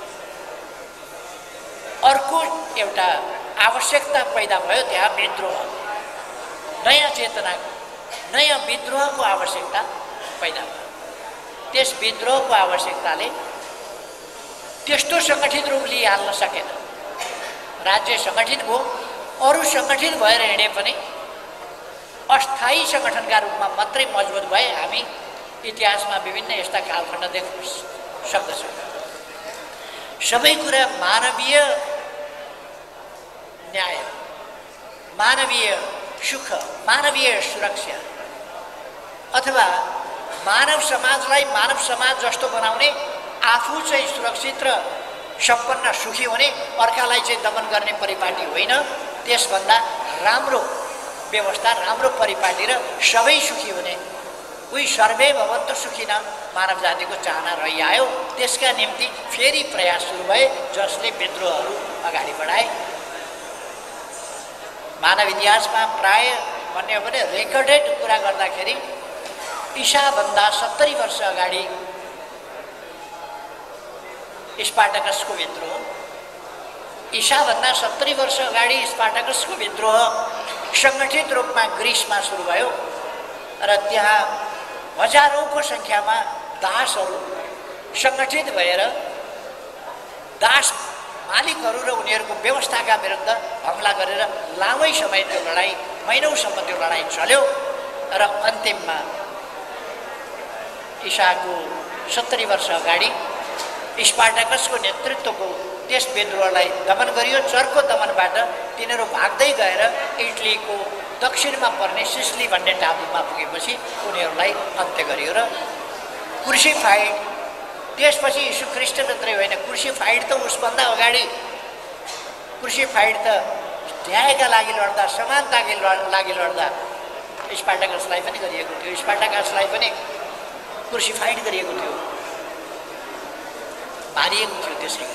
अर्को एउटा आवश्यकता पैदा भयो, त्यहाँ विद्रोह, नयाँ चेतना, नयाँ विद्रोहको आवश्यकता पैदा भयो। त्यस विद्रोहको आवश्यकताले त्यस्तो सङ्गठित रूप लिइहाल्न सकेन। राज्य सङ्गठित भयो, अरू सङ्गठित भएर हिँडे पनि अस्थायी सङ्गठनका रूपमा मात्रै मजबुत भए। हामी इतिहासमा विभिन्न यस्ता कालखण्ड देख्न सक्दछौँ। सबै कुरा मानवीय न्याय, मानवीय सुख, मानवीय सुरक्षा अथवा मानव समाजलाई मानव समाज जस्तो बनाउने, आफू चाहिँ सुरक्षित र सम्पन्न सुखी हुने, अर्कालाई चाहिँ दमन गर्ने परिपाटी होइन। त्यसभन्दा राम्रो व्यवस्था, राम्रो परिपाटी र सबै सुखी हुने, उही सर्वे भवन्तु सुखिनः मानव जातिको चाहना रहिआयो। त्यसका निम्ति फेरि प्रयास सुरु भए, जसले विद्रोहहरू अगाडि बढाए। मानव इतिहासमा प्राय भन्ने हो भने रेकर्डेड कुरा गर्दाखेरि ईसाभन्दा सत्तरी वर्ष अगाडि स्पार्टाकसको विद्रोह, ईसाभन्दा सत्तरी वर्ष अगाडि स्पार्टाकसको विद्रोह सङ्गठित रूपमा ग्रिसमा सुरु भयो र त्यहाँ हजारौँको सङ्ख्यामा दासहरू सङ्गठित भएर दास मालिकहरू र उनीहरूको व्यवस्थाका विरुद्ध हमला गरेर लामै समय त्यो लडाइँ, महिनौसम्म त्यो लडाइँ चल्यो र अन्तिममा ईसाको सत्तरी वर्ष अगाडि स्पार्टाकसको नेतृत्वको त्यस विद्रोहलाई दमन गरियो। चर्को दमनबाट तिनीहरू भाग्दै गएर इटलीको दक्षिणमा पर्ने सिसली भन्ने टापुमा पुगेपछि उनीहरूलाई अन्त्य गरियो र क्रुसिफाइड। त्यसपछि यीशु ख्रीष्ट मात्रै होइन, क्रुसिफाइड त उसभन्दा अगाडि, क्रुसिफाइड त न्यायका लागि लड्दा, समानताका लागि लड्दा स्पार्टाकसलाई पनि गरिएको थियो। स्पार्टाकसलाई पनि क्रुसिफाइड गरिएको थियो, मारिएको थियो त्यसै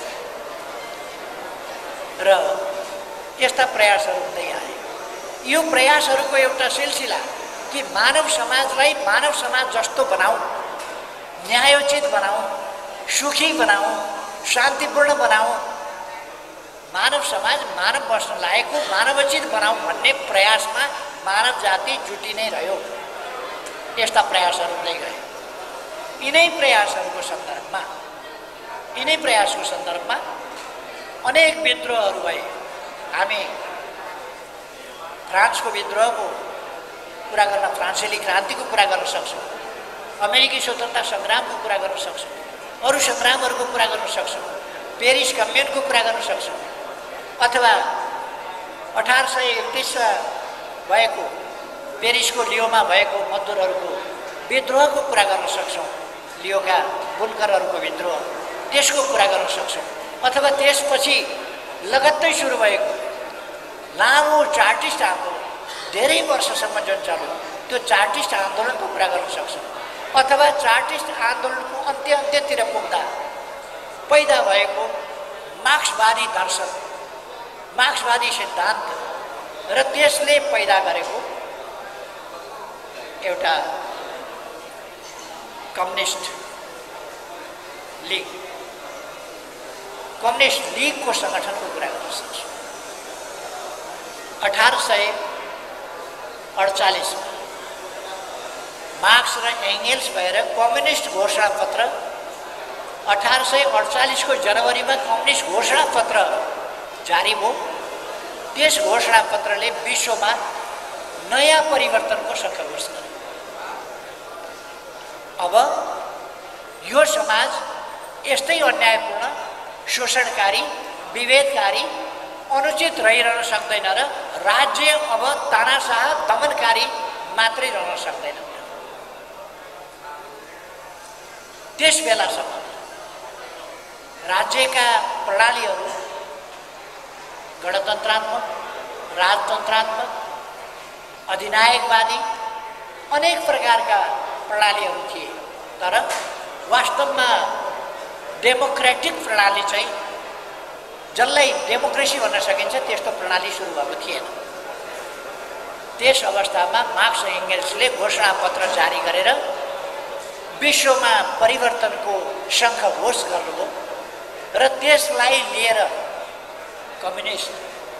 र यस्ता प्रयासहरू हुँदै आए। यो प्रयासहरूको एउटा सिलसिला कि मानव समाजलाई मानव समाज जस्तो बनाऊ, न्यायोचित बनाऊ, सुखी बनाऊ, शान्तिपूर्ण बनाऊ, मानव समाज मानव बस्न लायकको मानवोचित बनाऊ भन्ने प्रयासमा मानव जाति जुटी नै रह्यो। यस्ता प्रयासहरू हुँदै गए। यिनै प्रयासहरूको सन्दर्भमा यिनै प्रयासको सन्दर्भमा अनेक विद्रोहहरू भए। हामी फ्रान्सको विद्रोहको कुरा गर्न, फ्रान्सेली क्रान्तिको कुरा गर्न सक्छौँ, अमेरिकी स्वतन्त्रता सङ्ग्रामको कुरा गर्न सक्छौँ, अरू सङ्ग्रामहरूको कुरा गर्न सक्छौँ, पेरिस कम्युनको कुरा गर्न सक्छौँ, अथवा अठार सय एकतिसमा भएको पेरिसको लियोमा भएको मजदुरहरूको विद्रोहको कुरा गर्न सक्छौँ, लियोका बुनकरहरूको विद्रोह, त्यसको कुरा गर्न सक्छौँ, अथवा त्यसपछि लगत्तै सुरु भएको लामो चार्टिस्ट आन्दोलन धेरै वर्षसम्म जुन चल्यो त्यो चार्टिस्ट आन्दोलनको कुरा गर्न सक्छौँ, अथवा चार्टिस्ट आन्दोलनको अन्त्य अन्त्यतिर पुग्दा पैदा भएको मार्क्सवादी दर्शन, मार्क्सवादी सिद्धान्त र त्यसले पैदा गरेको एउटा कम्युनिस्ट लिग, कम्युनिस्ट लिगको सङ्गठनको कुरा गर्न सक्छौँ। अठार सय अडचालिसमा मार्क्स र एङ्गेल्स भएर कम्युनिस्ट घोषणापत्र, अठार सय अडचालिसको जनवरीमा कम्युनिस्ट घोषणापत्र जारी भयो। त्यस घोषणापत्रले विश्वमा नयाँ परिवर्तनको सङ्कल्प गर्यो। अब यो समाज यस्तै अन्यायपूर्ण, शोषणकारी, विभेदकारी, अनुचित रहिरहन सक्दैन र राज्य अब तानाशाह दमनकारी मात्रै रहन सक्दैन। त्यस बेलासम्म राज्यका प्रणालीहरू गणतन्त्रात्मक, राजतन्त्रात्मक, अधिनायकवादी अनेक प्रकारका प्रणालीहरू थिए, तर वास्तवमा डेमोक्रेटिक प्रणाली चाहिँ जसलाई डेमोक्रेसी भन्न सकिन्छ त्यस्तो प्रणाली सुरु भएको थिएन। त्यस अवस्थामा मार्क्स एङ्गेल्सले घोषणापत्र जारी गरेर विश्वमा परिवर्तनको शङ्खघोष गर्नुभयो र त्यसलाई लिएर कम्युनिस्ट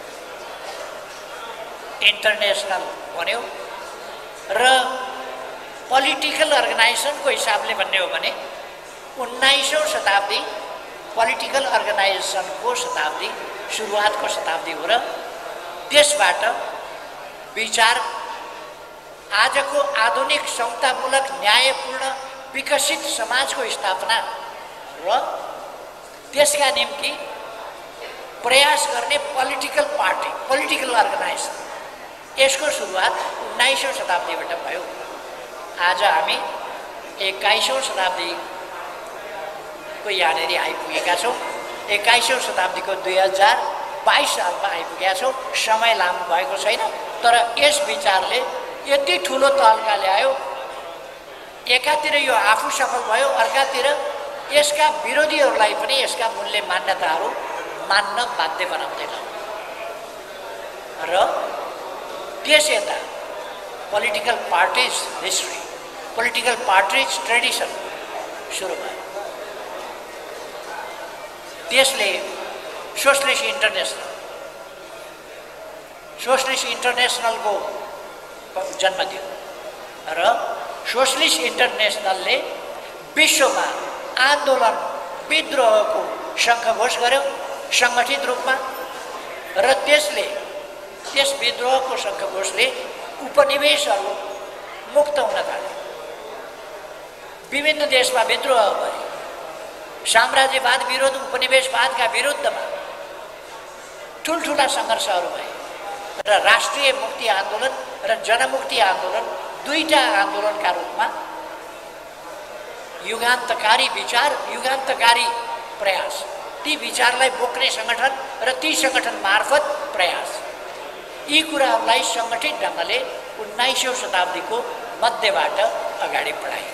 इन्टरनेसनल बन्यो र पोलिटिकल अर्गनाइजेसनको हिसाबले भन्ने हो भने उन्नाइसौँ शताब्दी पोलिटिकल अर्गनाइजेसनको शताब्दी, सुरुवातको शताब्दी हो र त्यसबाट विचार आजको आधुनिक समतामूलक न्यायपूर्ण विकसित समाजको स्थापना र त्यसका निम्ति प्रयास गर्ने पोलिटिकल पार्टी, पोलिटिकल अर्गनाइजेसन, यसको सुरुवात उन्नाइसौँ शताब्दीबाट भयो। आज हामी एक्काइसौँ शताब्दीको यहाँनिर आइपुगेका छौँ। एक्काइसौँ शताब्दीको दुई हजार बाइस सालमा आइपुगेका छौँ। समय लामो भएको छैन, तर यस विचारले यति ठुलो तहल्का ल्यायो। एकातिर यो आफू सफल भयो, अर्कातिर यसका विरोधीहरूलाई पनि यसका मूल्य मान्यताहरू मान्न बाध्य बनाउँदैन र त्यस यता political parties history, political parties tradition सुरु भयो। त्यसले सोशलिस्ट इन्टरनेसनल सोशलिस्ट इन्टरनेसनलको जन्म दियो र सोशलिस्ट इन्टरनेसनलले विश्वमा आन्दोलन, विद्रोहको शङ्खघोष गर्यो सङ्गठित रूपमा र त्यसले त्यस विद्रोहको शङ्खघोषले उपनिवेशहरू मुक्त हुन थाले। विभिन्न देशमा विद्रोह भए, साम्राज्यवाद विरोध, उपनिवेशवादका विरुद्धमा ठुल्ठुला सङ्घर्षहरू भए र राष्ट्रिय मुक्ति आन्दोलन र जनमुक्ति आन्दोलन दुईटा आन्दोलनका रूपमा युगान्तकारी विचार, युगान्तकारी प्रयास, ती विचारलाई बोक्ने सङ्गठन र ती सङ्गठन मार्फत प्रयास, यी कुराहरूलाई सङ्गठित ढङ्गले उन्नाइसौँ शताब्दीको मध्यबाट अगाडि बढायो।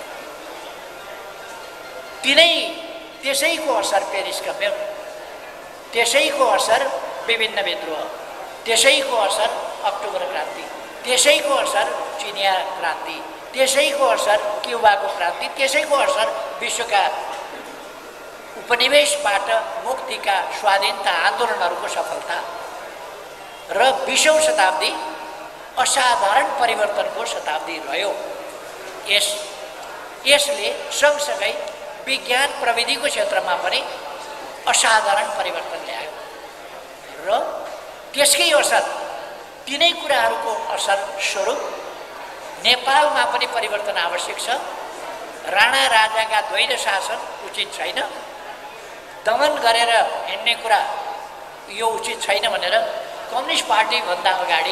तिनै त्यसैको असर पेरिस कम्युन, त्यसैको असर विभिन्न विद्रोह, त्यसैको असर अक्टोबर क्रान्ति, त्यसैको असर चिनिया क्रान्ति, त्यसैको असर क्युबाको क्रान्ति, त्यसैको असर विश्वका उपनिवेशबाट मुक्तिका स्वाधीनता आन्दोलनहरूको सफलता र बीसौँ शताब्दी असाधारण परिवर्तनको शताब्दी रह्यो। यस यसले सँगसँगै विज्ञान प्रविधिको क्षेत्रमा पनि असाधारण परिवर्तन ल्यायो र त्यसकै असर तिनै कुराहरूको असर स्वरूप नेपालमा पनि परिवर्तन आवश्यक छ। राणा राजाका द्वैध शासन उचित छैन, दमन गरेर हिँड्ने कुरा यो उचित छैन भनेर कम्युनिस्ट पार्टीभन्दा अगाडि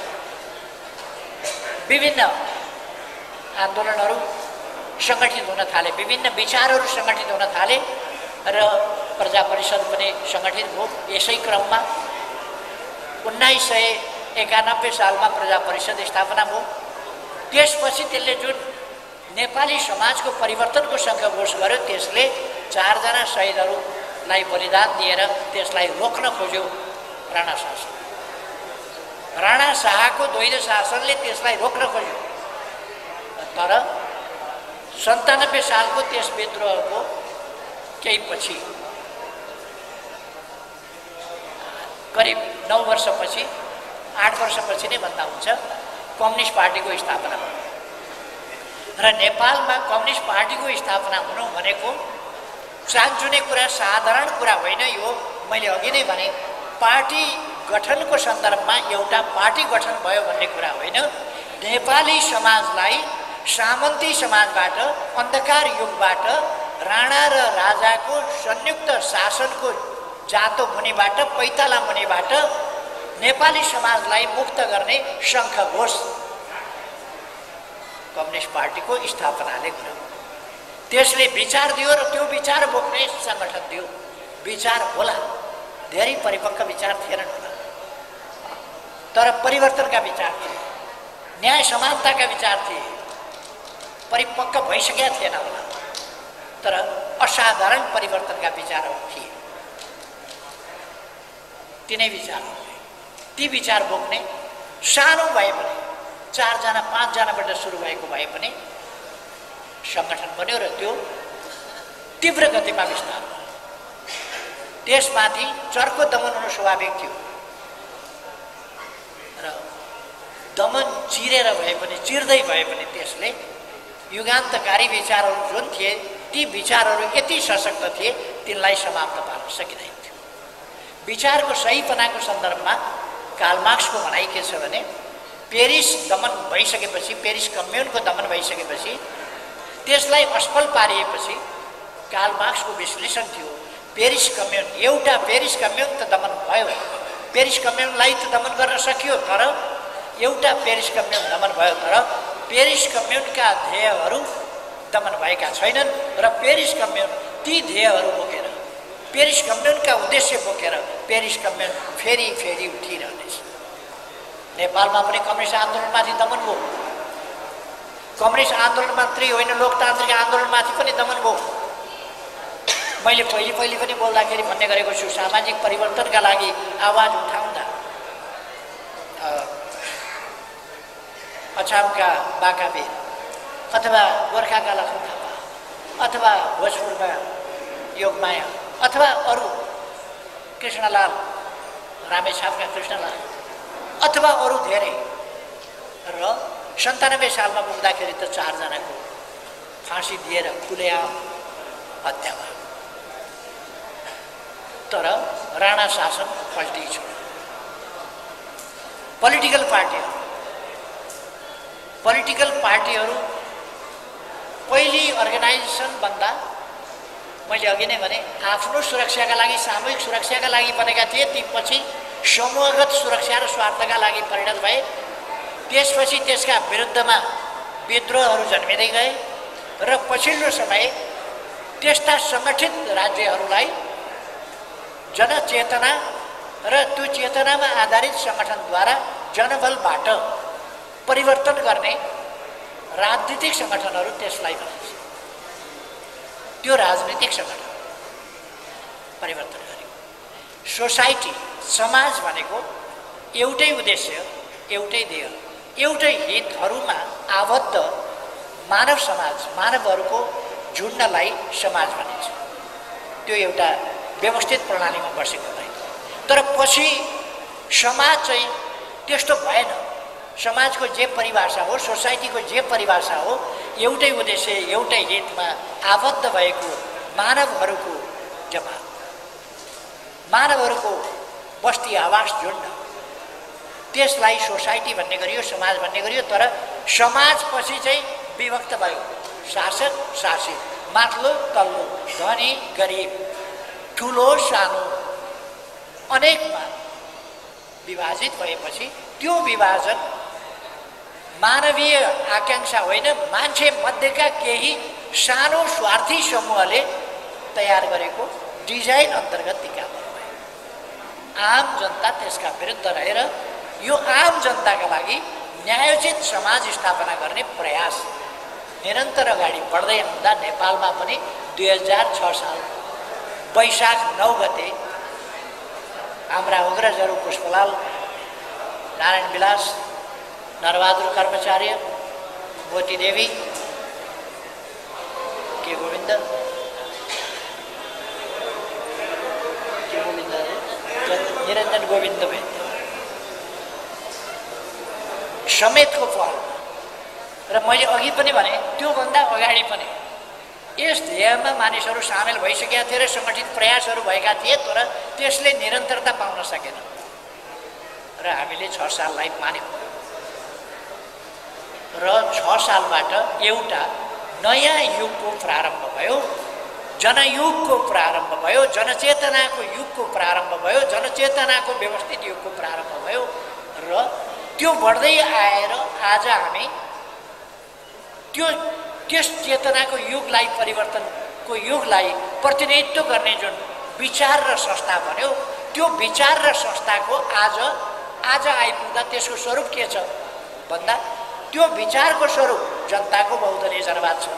विभिन्न आन्दोलनहरू सङ्गठित हुन थाले, विभिन्न विचारहरू सङ्गठित हुन थाले र प्रजा परिषद पनि सङ्गठित भयो। यसै क्रममा उन्नाइस सय एकानब्बे सालमा प्रजा परिषद स्थापना भयो। त्यसपछि त्यसले जुन नेपाली समाजको परिवर्तनको सङ्घर्ष गर्यो त्यसले चारजना शहीदहरूलाई बलिदान दिएर त्यसलाई रोक्न खोज्यो राणा शासन। राणा शाहको द्वैध शासनले त्यसलाई रोक्न खोज्यो, तर सन्तानब्बे सालको त्यस विद्रोहको केही पछि करिब नौ वर्षपछि आठ वर्षपछि नै भन्दा हुन्छ कम्युनिस्ट पार्टीको स्थापना भयो र नेपालमा कम्युनिस्ट पार्टीको स्थापना हुनु भनेको चान्चुने कुरा, साधारण कुरा होइन। यो मैले अघि नै भने पार्टी गठनको सन्दर्भमा एउटा पार्टी गठन भयो भन्ने कुरा होइन। नेपाली समाजलाई सामन्ती समाजबाट, अन्धकार युगबाट, राणा र राजाको संयुक्त शासनको जातो मुनिबाट, पैताला मुनिबाट नेपाली समाजलाई मुक्त गर्ने शङ्खघोष कम्युनिस्ट पार्टीको स्थापनाले गर्यो। त्यसले विचार दियो र त्यो विचार बोक्ने सङ्गठन दियो। विचार होला, धेरै परिपक्व विचार थिएनन् होला, तर परिवर्तनका विचार थिए, न्याय समानताका विचार थिए, परिपक्व भइसकेका थिएन होला, तर असाधारण परिवर्तनका विचारहरू थिए। तिनै विचारहरू, ती विचार बोक्ने सानो भए पनि चारजना पाँचजनाबाट सुरु भएको भए पनि सङ्गठन बन्यो र त्यो तीव्र गतिमा विस्तार भयो। त्यसमाथि चर्को दमन हुनु स्वाभाविक थियो र दमन चिरेर भए पनि, चिर्दै भए पनि त्यसले युगान्तकारी विचारहरू जुन थिए ती विचारहरू यति सशक्त थिए तिनलाई समाप्त पार्न सकिँदैन थियो। विचारको सहीपनाको सन्दर्भमा कार्ल मार्क्सको भनाइ के छ भने पेरिस दमन भइसकेपछि, पेरिस कम्युनको दमन भइसकेपछि, त्यसलाई असफल पारिएपछि कार्ल मार्क्सको विश्लेषण थियो पेरिस कम्युन, एउटा पेरिस कम्युन त दमन भयो, पेरिस कम्युनलाई त दमन गर्न सकियो, तर एउटा पेरिस कम्युन दमन भयो, तर पेरिस कम्युनका ध्येयहरू दमन भएका छैनन् र पेरिस कम्युन ती ध्येयहरू बोकेर, पेरिस कम्युनका उद्देश्य बोकेर पेरिस कम्युन फेरि फेरि उठिरहनेछ। नेपालमा पनि कम्युनिस्ट आन्दोलनमाथि दमन भयो, कम्युनिस्ट आन्दोलन मात्रै होइन लोकतान्त्रिक आन्दोलनमाथि पनि दमन भयो। मैले पहिले पहिले पनि बोल्दाखेरि भन्ने गरेको छु, सामाजिक परिवर्तनका लागि आवाज उठाउँदा अछामका बाकाबीर अथवा गोर्खाका लखन थापा अथवा भोजपुरमा योगमाया अथवा अरू कृष्णलाल, रामेछापका कृष्णलाल अथवा अरू धेरै, र सन्तानब्बे सालमा पुग्दाखेरि त चारजनाको फाँसी दिएर खुलेआम हत्या भयो, तर राणा शासन पल्टी छोड्यो। पोलिटिकल पार्टीहरू पोलिटिकल पार्टीहरू पहिली अर्गनाइजेसन भन्दा मैले अघि नै भने आफ्नो सुरक्षाका लागि, सामूहिक सुरक्षाका लागि बनेका थिए, ती पछि समूहगत सुरक्षा र स्वार्थका लागि परिणत भए। त्यसपछि त्यसका विरुद्धमा विद्रोहहरू जन्मिँदै गए र पछिल्लो समय त्यस्ता सङ्गठित राज्यहरूलाई जनचेतना र त्यो चेतनामा आधारित सङ्गठनद्वारा जनबलबाट परिवर्तन गर्ने राजनीतिक सङ्गठनहरू त्यसलाई भनिन्छ। त्यो राजनीतिक सङ्गठन परिवर्तन गर्यो। सोसाइटी, समाज भनेको एउटै उद्देश्य, एउटै ध्येय, एउटै हितहरूमा आबद्ध मानव समाज मानवहरूको झुन्डलाई समाज भनिन्छ। त्यो एउटा व्यवस्थित प्रणालीमा बसेको हुँदैन। तर पछि समाज चाहिँ त्यस्तो भएन। समाजको जे परिभाषा हो, सोसाइटीको जे परिभाषा हो, एउटै उद्देश्य एउटै हितमा आबद्ध भएको मानवहरूको जमा, मानवहरूको बस्ती आवास झुन्ड, त्यसलाई सोसाइटी भन्ने गरियो, समाज भन्ने गरियो। तर समाज पछि चाहिँ विभक्त भयो। शासक शासित, माथिल्लो तल्लो, धनी गरिब, ठुलो सानो अनेकमा विभाजित भएपछि त्यो विभाजन मानवीय आकांक्षा होइन, मान्छे मध्येका केही सानो स्वार्थी समूहले तयार गरेको डिजाइन अन्तर्गत टिकापन भयो। आम जनता त्यसका विरुद्ध रहेर यो आम जनताका लागि न्यायोचित समाज स्थापना गर्ने प्रयास निरन्तर अगाडि बढ्दै आउँदा नेपालमा पनि दुई हजार छ साल वैशाख नौ गते हाम्रा अग्रजहरू पुष्पलाल, नारायण विलास, नरबहादुर कर्मचार्य, मोती देवी, के गोविन्द के गोविन्द निरञ्जन गोविन्द भेट समेतको पहल र मैले अघि पनि भने त्योभन्दा अगाडि पनि यस ध्येयमा मानिसहरू सामेल भइसकेका थिए र सङ्गठित प्रयासहरू भएका थिए। तर त्यसले निरन्तरता पाउन सकेन र हामीले छ साललाई मान्यौँ र छ सालबाट एउटा नयाँ युगको प्रारम्भ भयो, जनयुगको प्रारम्भ भयो, जनचेतनाको युगको प्रारम्भ भयो, जनचेतनाको व्यवस्थित युगको प्रारम्भ भयो र त्यो बढ्दै आएर आज हामी त्यो त्यस चेतनाको युगलाई परिवर्तनको युगलाई प्रतिनिधित्व गर्ने जुन विचार र संस्था बन्यो, त्यो विचार र संस्थाको आज आज आइपुग्दा त्यसको स्वरूप के छ भन्दा त्यो विचारको स्वरूप जनताको बहुदलीय जनवाद छ।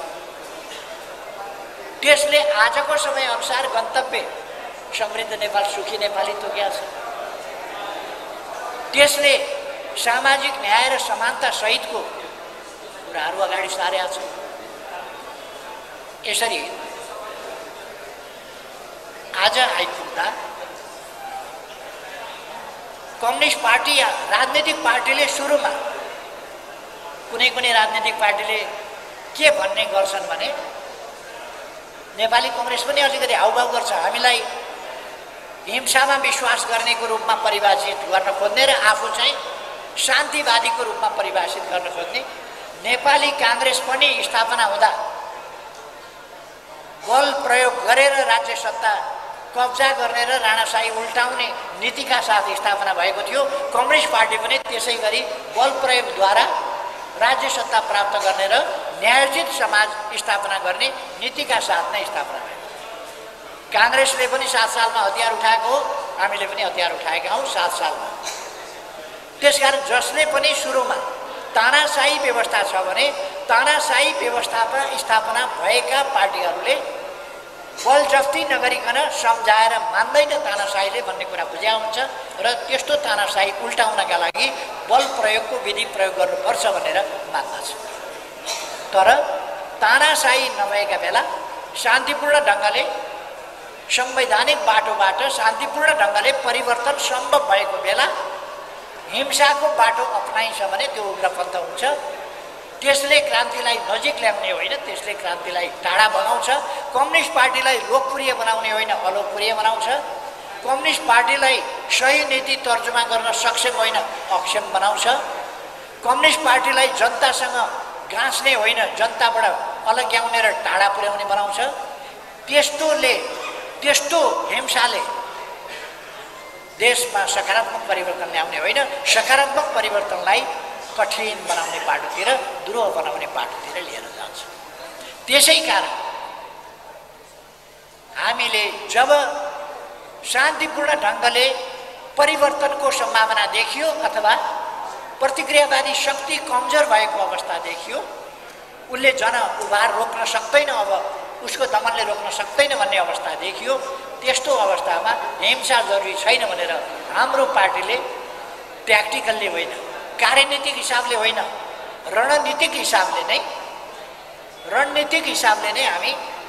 त्यसले आजको समय अनुसार गन्तव्य समृद्ध नेपाल, सुखी नेपाली तोकेका छ। त्यसले सामाजिक न्याय र समानता सहितको कुराहरू अगाडि सारेका छ। यसरी आज आइपुग्दा कम्युनिस्ट पार्टी या राजनीतिक पार्टीले सुरुमा कुनै कुनै राजनीतिक पार्टीले के भन्ने गर्छन् भने नेपाली कङ्ग्रेस पनि अलिकति हाउभाउ गर्छ, हामीलाई हिंसामा विश्वास गर्नेको रूपमा परिभाषित गर्न खोज्ने र आफू चाहिँ शान्तिवादीको रूपमा परिभाषित गर्न खोज्ने। नेपाली काङ्ग्रेस पनि स्थापना हुँदा बल प्रयोग गरेर राज्य सत्ता कब्जा गर्ने र राणाशाही उल्टाउने नीतिका साथ स्थापना भएको थियो। कम्युनिस्ट पार्टी पनि त्यसै गरी बल प्रयोगद्वारा राज्य सत्ता प्राप्त गर्ने र न्यायोचित समाज स्थापना गर्ने नीतिका साथ नै स्थापना भयो। काङ्ग्रेसले पनि सात सालमा हतियार उठाएको हो, हामीले पनि हतियार उठाएका हौँ सात सालमा। त्यसकारण जसले पनि सुरुमा तानाशाही व्यवस्था छ भने तानाशाही व्यवस्थामा स्थापना भएका पार्टीहरूले बल जफ्ती नगरिकन सम्झाएर मान्दैन तानाशाहीले भन्ने कुरा बुझ्या हुन्छ र त्यस्तो तानाशाही उल्टाउनका लागि बल प्रयोगको विधि प्रयोग गर्नुपर्छ भनेर मान्दछ। तर तानाशाही नभएका बेला शान्तिपूर्ण ढङ्गले संवैधानिक बाटोबाट शान्तिपूर्ण ढङ्गले परिवर्तन सम्भव भएको बेला हिंसाको बाटो अपनाइन्छ भने त्यो उग्रपन्थ हुन्छ। त्यसले क्रान्तिलाई नजिक ल्याउने होइन, त्यसले क्रान्तिलाई टाढा बनाउँछ। कम्युनिस्ट पार्टीलाई लोकप्रिय बनाउने होइन, अलोकप्रिय बनाउँछ। कम्युनिस्ट पार्टीलाई सही नीति तर्जुमा गर्न सक्षम होइन, अक्षम बनाउँछ। कम्युनिस्ट पार्टीलाई जनतासँग गाँच्ने होइन, जनताबाट अलग्याउने र टाढा पुर्याउने बनाउँछ। त्यस्तोले त्यस्तो हिंसाले देशमा सकारात्मक परिवर्तन ल्याउने होइन, सकारात्मक परिवर्तनलाई कठिन बनाउने बाटोतिर, द्रोह बनाउने बाटोतिर लिएर जान्छ। त्यसै कारण हामीले जब शान्तिपूर्ण ढङ्गले परिवर्तनको सम्भावना देखियो अथवा प्रतिक्रियावादी शक्ति कमजोर भएको अवस्था देखियो, उसले जन उभार रोक्न सक्दैन, अब उसको दमनले रोक्न सक्दैन भन्ने अवस्था देखियो, त्यस्तो अवस्थामा हिंसा जरुरी छैन भनेर हाम्रो पार्टीले प्र्याक्टिकल्ली होइन कार्यनीतिक हिसाबले होइन, रणनीतिक हिसाबले नै रणनीतिक हिसाबले नै हामी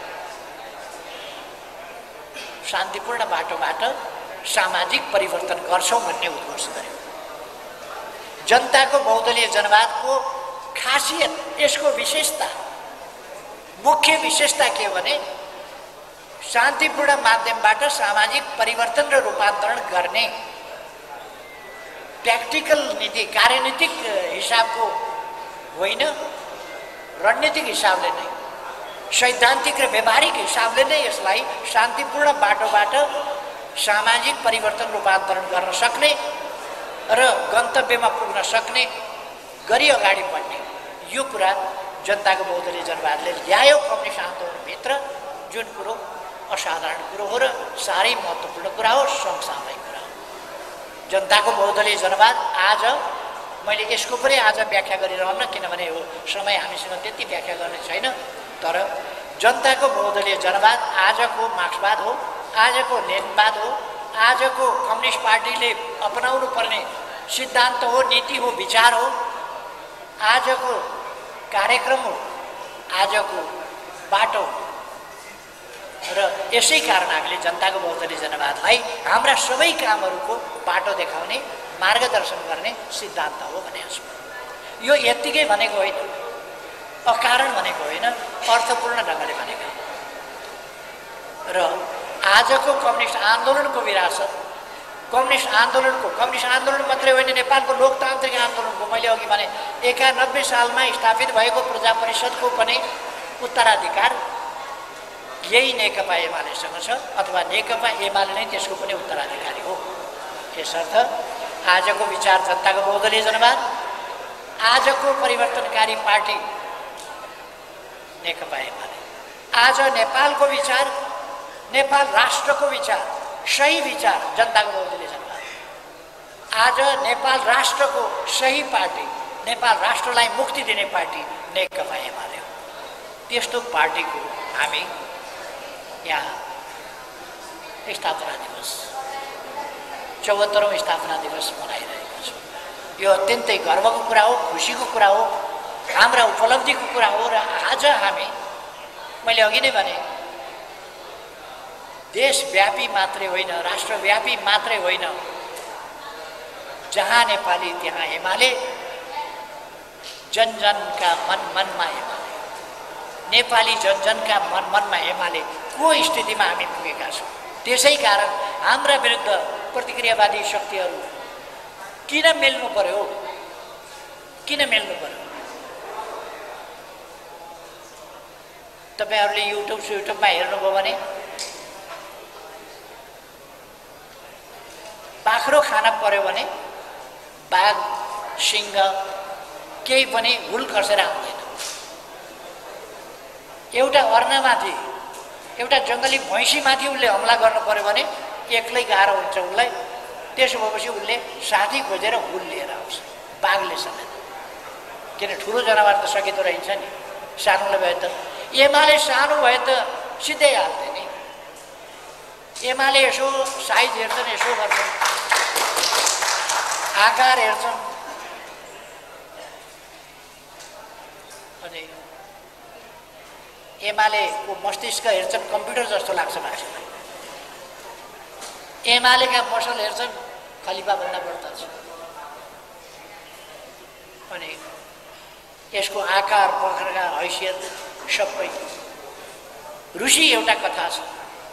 शान्तिपूर्ण बाटोबाट सामाजिक परिवर्तन गर्छौँ भन्ने उद्घोष गर्यो। जनताको बहुदलीय जनवादको खासियत, यसको विशेषता, मुख्य विशेषता के हो भने शान्तिपूर्ण माध्यमबाट सामाजिक परिवर्तन र रूपान्तरण गर्ने ट्याक्टिकल नीति, कार्यनीतिक हिसाबको होइन, रणनीतिक हिसाबले नै, सैद्धान्तिक र व्यवहारिक हिसाबले नै यसलाई शान्तिपूर्ण बाटोबाट सामाजिक परिवर्तन रूपान्तरण गर्न सक्ने र गन्तव्यमा पुग्न सक्ने गरी अगाडि बढ्ने यो कुरा जनताको बहुदलीय जनवादले ल्यायो कम्युनिस्ट आन्दोलनभित्र, जुन कुरो असाधारण कुरो हो र साह्रै महत्त्वपूर्ण कुरा हो, समसामयिक कुरा हो। जनताको बहुदलीय जनवाद आज मैले यसको पनि आज व्याख्या गरिरहन्न, किनभने यो समय हामीसँग त्यति व्याख्या गर्ने छैन, तर जनताको बहुदलीय जनवाद आजको मार्क्सवाद हो, आजको लेनिनवाद हो, आजको कम्युनिस्ट पार्टीले अपनाउनु पर्ने सिद्धान्त हो, नीति हो, विचार हो, आजको कार्यक्रम हो, आजको बाटो हो। र यसै कारण हामीले जनताको बहुदलीय जनवादलाई हाम्रा सबै कामहरूको बाटो देखाउने, मार्गदर्शन गर्ने सिद्धान्त हो भनेको छु। यो यत्तिकै भनेको होइन, अकारण भनेको होइन, अर्थपूर्ण ढङ्गले भनेको। र आजको कम्युनिस्ट आन्दोलनको विरासत, कम्युनिस्ट आन्दोलनको कम्युनिस्ट आन्दोलन मात्रै होइन, नेपालको लोकतान्त्रिक आन्दोलनको मैले अघि भने एकानब्बे सालमा स्थापित भएको प्रजा परिषदको पनि उत्तराधिकार यही नेकपा एमालेसँग छ, अथवा नेकपा एमाले नै त्यसको पनि उत्तराधिकारी हो। यसर्थ आजको विचार जनताको बहुदलीय जनवाद, आजको परिवर्तनकारी पार्टी नेकपा एमाले, आज नेपालको विचार, नेपाल राष्ट्रको विचार, सही विचार जनताको बहुदलीय जनवाद, आज नेपाल राष्ट्रको सही पार्टी, नेपाल राष्ट्रलाई मुक्ति दिने पार्टी नेकपा एमाले हो। त्यस्तो पार्टीको हामी यहाँ स्थापना दिवस, चौहत्तरौँ स्थापना दिवस मनाइरहेका छौँ। यो अत्यन्तै गर्वको कुरा हो, खुसीको कुरा हो, हाम्रा उपलब्धिको कुरा हो। र आज हामी, मैले अघि नै भने, देशव्यापी मात्रै होइन, राष्ट्रव्यापी मात्रै होइन, जहाँ नेपाली त्यहाँ एमाले, जन जनका मन मनमा एमाले, नेपाली जन जनका मन मनमा एमाले को स्थितिमा हामी पुगेका छौँ। त्यसै कारण हाम्रा विरुद्ध प्रतिक्रियावादी शक्तिहरू किन मिल्नु पर्यो, किन मिल्नु पर्यो? तपाईँहरूले युट्युब युट्युबमा हेर्नुभयो भने बाख्रो खान पर्यो भने बाघ, सिंह केही पनि हुल खसेर आउँदैन। एउटा अर्नामाथि, एउटा जङ्गली भैँसीमाथि उसले हमला गर्नु पर्यो भने एक्लै गाह्रो हुन्छ उसलाई। त्यसो भएपछि उसले साथी खोजेर हुल लिएर आउँछ, बाघले समेत, किन ठुलो जनावर त सकिँदो रहन्छ नि। सानोले भए त एमाले सानो भए त सिधै हाल्थे नि। एमाले यसो साइज हेर्छन्, यसो गर्छन्, आकार हेर्छन्, अनि एमालेको मस्तिष्क हेर्छन्, कम्प्युटर जस्तो लाग्छ मान्छेलाई। एमालेका मसल हेर्छन्, खलिफाभन्दा बढ्ता छ। अनि यसको आकार, प्रकार, हैसियत सबै। ऋषि एउटा कथा छ,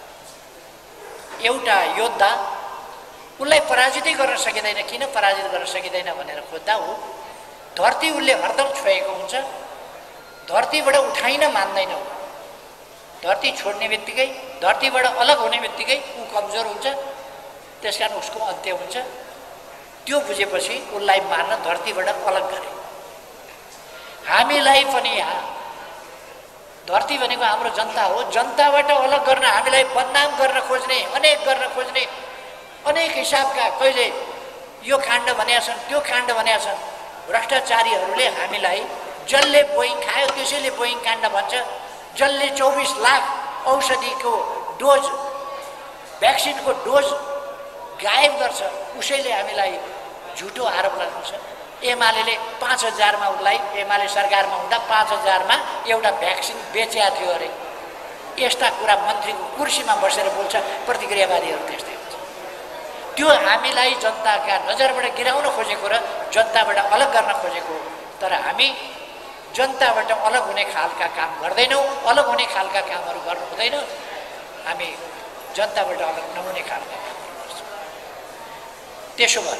एउटा योद्धा, उसलाई पराजितै गर्न सकिँदैन। किन पराजित गर्न सकिँदैन भनेर खोज्दा हो धरती उसले हरदम छोएको हुन्छ, धरतीबाट उठाइन मान्दैन। धरती छोड्ने बित्तिकै, धरतीबाट अलग हुने बित्तिकै ऊ कमजोर हुन्छ, त्यस कारण उसको अन्त्य हुन्छ। त्यो बुझेपछि उसलाई मार्न धरतीबाट अलग गरे। हामीलाई पनि यहाँ धरती भनेको हाम्रो जनता हो, जनताबाट अलग गर्न, हामीलाई बदनाम गर्न खोज्ने, अनेक गर्न खोज्ने, अनेक हिसाबका, कहिले यो काण्ड भनेका छन्, त्यो काण्ड भनेका छन् भ्रष्टाचारीहरूले हामीलाई। जसले बोइङ खायो त्यसैले बोइङ काण्ड भन्छ, जसले चौबिस लाख औषधिको डोज, भ्याक्सिनको डोज गायब गर्छ उसैले हामीलाई झुटो आरोप लगाउँछ। एमाले पाँच हजारमा उसलाई एमाले सरकारमा हुँदा पाँच हजारमा एउटा भ्याक्सिन बेचिया थियो अरे। यस्ता कुरा मन्त्रीको कुर्सीमा बसेर बोल्छ प्रतिक्रियावादीहरू। त्यस्तै हुन्छ। त्यो हामीलाई जनताका नजरबाट गिराउन खोजेको र जनताबाट अलग गर्न खोजेको। तर हामी जनताबाट अलग हुने खालका काम गर्दैनौँ। अलग हुने खालका कामहरू गर्नु हुँदैन। हामी जनताबाट अलग नहुने खालका कामहरू गर्छौँ। त्यसो भएर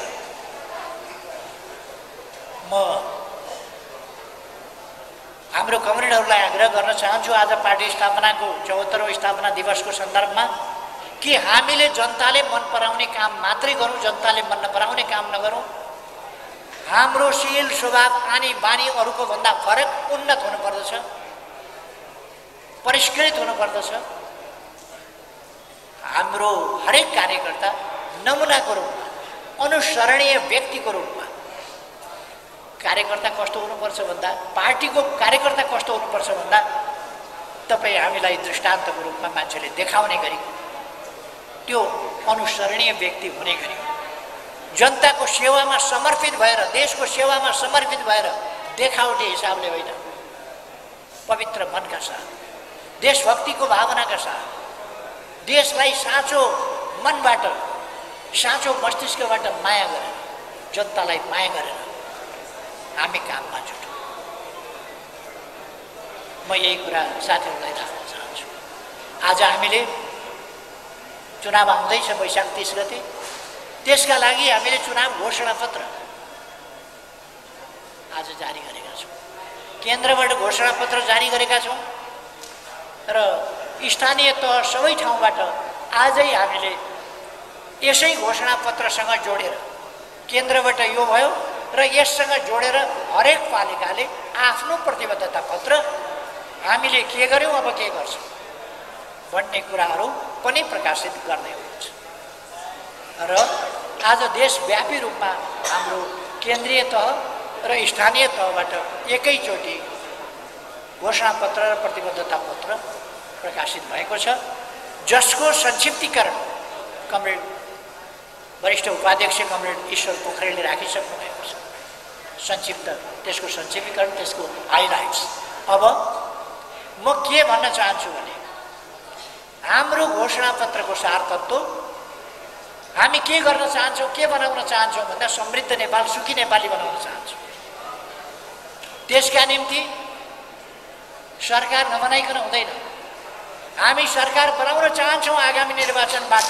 म हाम्रो कमरेडहरूलाई आग्रह गर्न चाहन्छु आज पार्टी स्थापनाको चौहत्तरौँ स्थापना दिवसको सन्दर्भमा कि हामीले जनताले मन पराउने काम मात्रै गरौँ, जनताले मन नपराउने काम नगरौँ। हाम्रो शील स्वभाव आनी बानी अरूको भन्दा फरक उन्नत हुनुपर्दछ, परिष्कृत हुनुपर्दछ। हाम्रो हरेक कार्यकर्ता नमुनाको रूपमा, अनुसरणीय व्यक्तिको रूपमा कार्यकर्ता कस्तो हुनुपर्छ भन्दा, पार्टीको कार्यकर्ता कस्तो हुनुपर्छ भन्दा तपाईँ हामीलाई दृष्टान्तको रूपमा मान्छेले देखाउने गरी त्यो अनुसरणीय व्यक्ति हुने गरी जनताको सेवामा समर्पित भएर, देशको सेवामा समर्पित भएर देखाउने हिसाबले होइन, पवित्र मनका साथ, देशभक्तिको भावनाका साथ, देशलाई साँचो मनबाट, साँचो मस्तिष्कबाट माया गरेर, जनतालाई माया गरेर हामी काममा जुटौँ। म यही कुरा साथीहरूलाई राख्न चाहन्छु। आज हामीले चुनाव आउँदैछ वैशाख तीस गते, त्यसका लागि हामीले चुनाव घोषणापत्र आज जारी गरेका छौँ। केन्द्रबाट घोषणापत्र जारी गरेका छौँ र स्थानीय तह सबै ठाउँबाट आजै हामीले यसै घोषणापत्रसँग जोडेर केन्द्रबाट यो भयो र यससँग जोडेर हरेक पालिकाले आफ्नो प्रतिबद्धता पत्र हामीले के गर्यौँ अब के गर्छौँ भन्ने कुराहरू पनि प्रकाशित गर्दै हुनुहुन्छ। र आज देशव्यापी रूपमा हाम्रो केन्द्रीय तह र स्थानीय तहबाट एकैचोटि घोषणापत्र र प्रतिबद्धता पत्र प्रकाशित भएको छ, जसको संक्षिप्तीकरण कमरेड वरिष्ठ उपाध्यक्ष कमरेड ईश्वर पोखरेलले राखिसक्नु भएको छ। संक्षिप्त त्यसको संक्षिप्तीकरण, त्यसको हाइलाइट्स। अब म के भन्न चाहन्छु भने हाम्रो घोषणापत्रको सार तत्त्व हामी के गर्न चाहन्छौँ, के बनाउन चाहन्छौँ भन्दा समृद्ध नेपाल, सुखी नेपाली बनाउन चाहन्छौँ। त्यसका निम्ति सरकार नबनाइकन हुँदैन। हामी सरकार बनाउन चाहन्छौँ आगामी निर्वाचनबाट।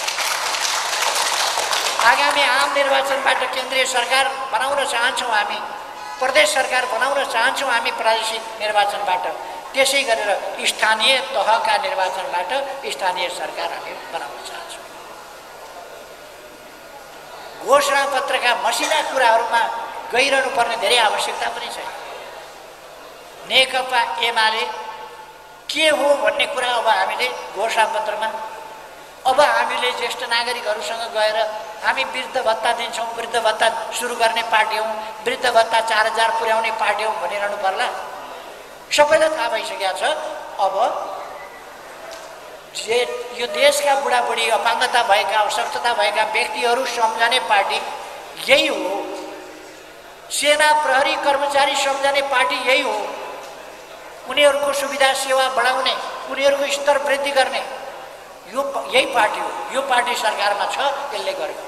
आगामी आम निर्वाचनबाट केन्द्रीय सरकार बनाउन चाहन्छौँ हामी, प्रदेश सरकार बनाउन चाहन्छौँ हामी प्रादेशिक निर्वाचनबाट। त्यसै गरेर स्थानीय तहका निर्वाचनबाट स्थानीय सरकार हामी बनाउन चाहन्छौँ। घोषणापत्रका मसिना कुराहरूमा गइरहनु पर्ने धेरै आवश्यकता पनि छैन। नेकपा एमाले के हो भन्ने कुरा अब हामीले घोषणापत्रमा, अब हामीले ज्येष्ठ नागरिकहरूसँग गएर हामी वृद्ध भत्ता दिन्छौँ, वृद्ध भत्ता सुरु गर्ने पार्टी हौँ, वृद्ध भत्ता चार हजार पुर्याउने पार्टी हौँ भनिरहनु पर्ला। सबैलाई थाहा भइसकेको छ अब जे यो देशका बुढाबुढी, अपाङ्गता भएका, अशक्तता भएका व्यक्तिहरू सम्झने पार्टी यही हो। सेना प्रहरी कर्मचारी सम्झने पार्टी यही हो। उनीहरूको सुविधा सेवा बढाउने, उनीहरूको स्तर वृद्धि गर्ने यो यही पार्टी हो। यो पार्टी सरकारमा छ, यसले गर्यो।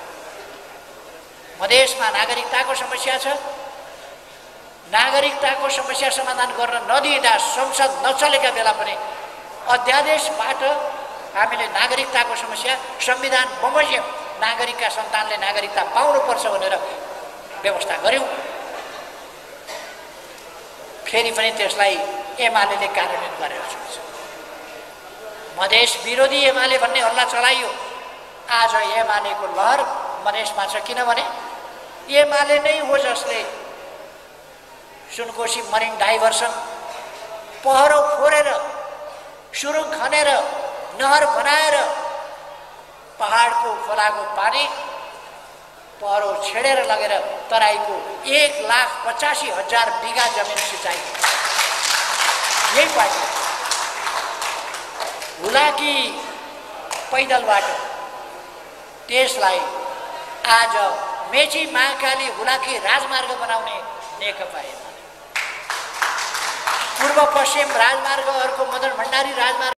मधेसमा नागरिकताको समस्या छ, नागरिकताको समस्या समाधान गर्न नदिँदा संसद नचलेका बेला पनि अध्यादेशबाट हामीले नागरिकताको समस्या संविधान बमोजिम नागरिकका सन्तानले नागरिकता पाउनुपर्छ भनेर व्यवस्था गर्यौँ। फेरि पनि त्यसलाई एमाले कार्यान्वयन गरेर छोड्छ। मधेस विरोधी एमाले भन्ने हल्ला चलाइयो। आज एमालेको लहर मधेसमा छ, किनभने एमाले नै हो जसले सुनकोशी मरिन डाइभर्सन पहरो फोरेर, सुरुङ खनेर, नहर बनाएर पहाडको खोलाको पानी पहरो छेडेर लगेर तराईको एक लाख पचासी हजार बिघा जमिन सिंचाई। यही पार्टी हुलाकी पैदलबाट त्यसलाई आज मेची महाकाली हुलाकी राजमार्ग बनाउने नेकपा एमाले, पूर्व पश्चिम राजमार्गहरूको मदन भण्डारी राजमार्ग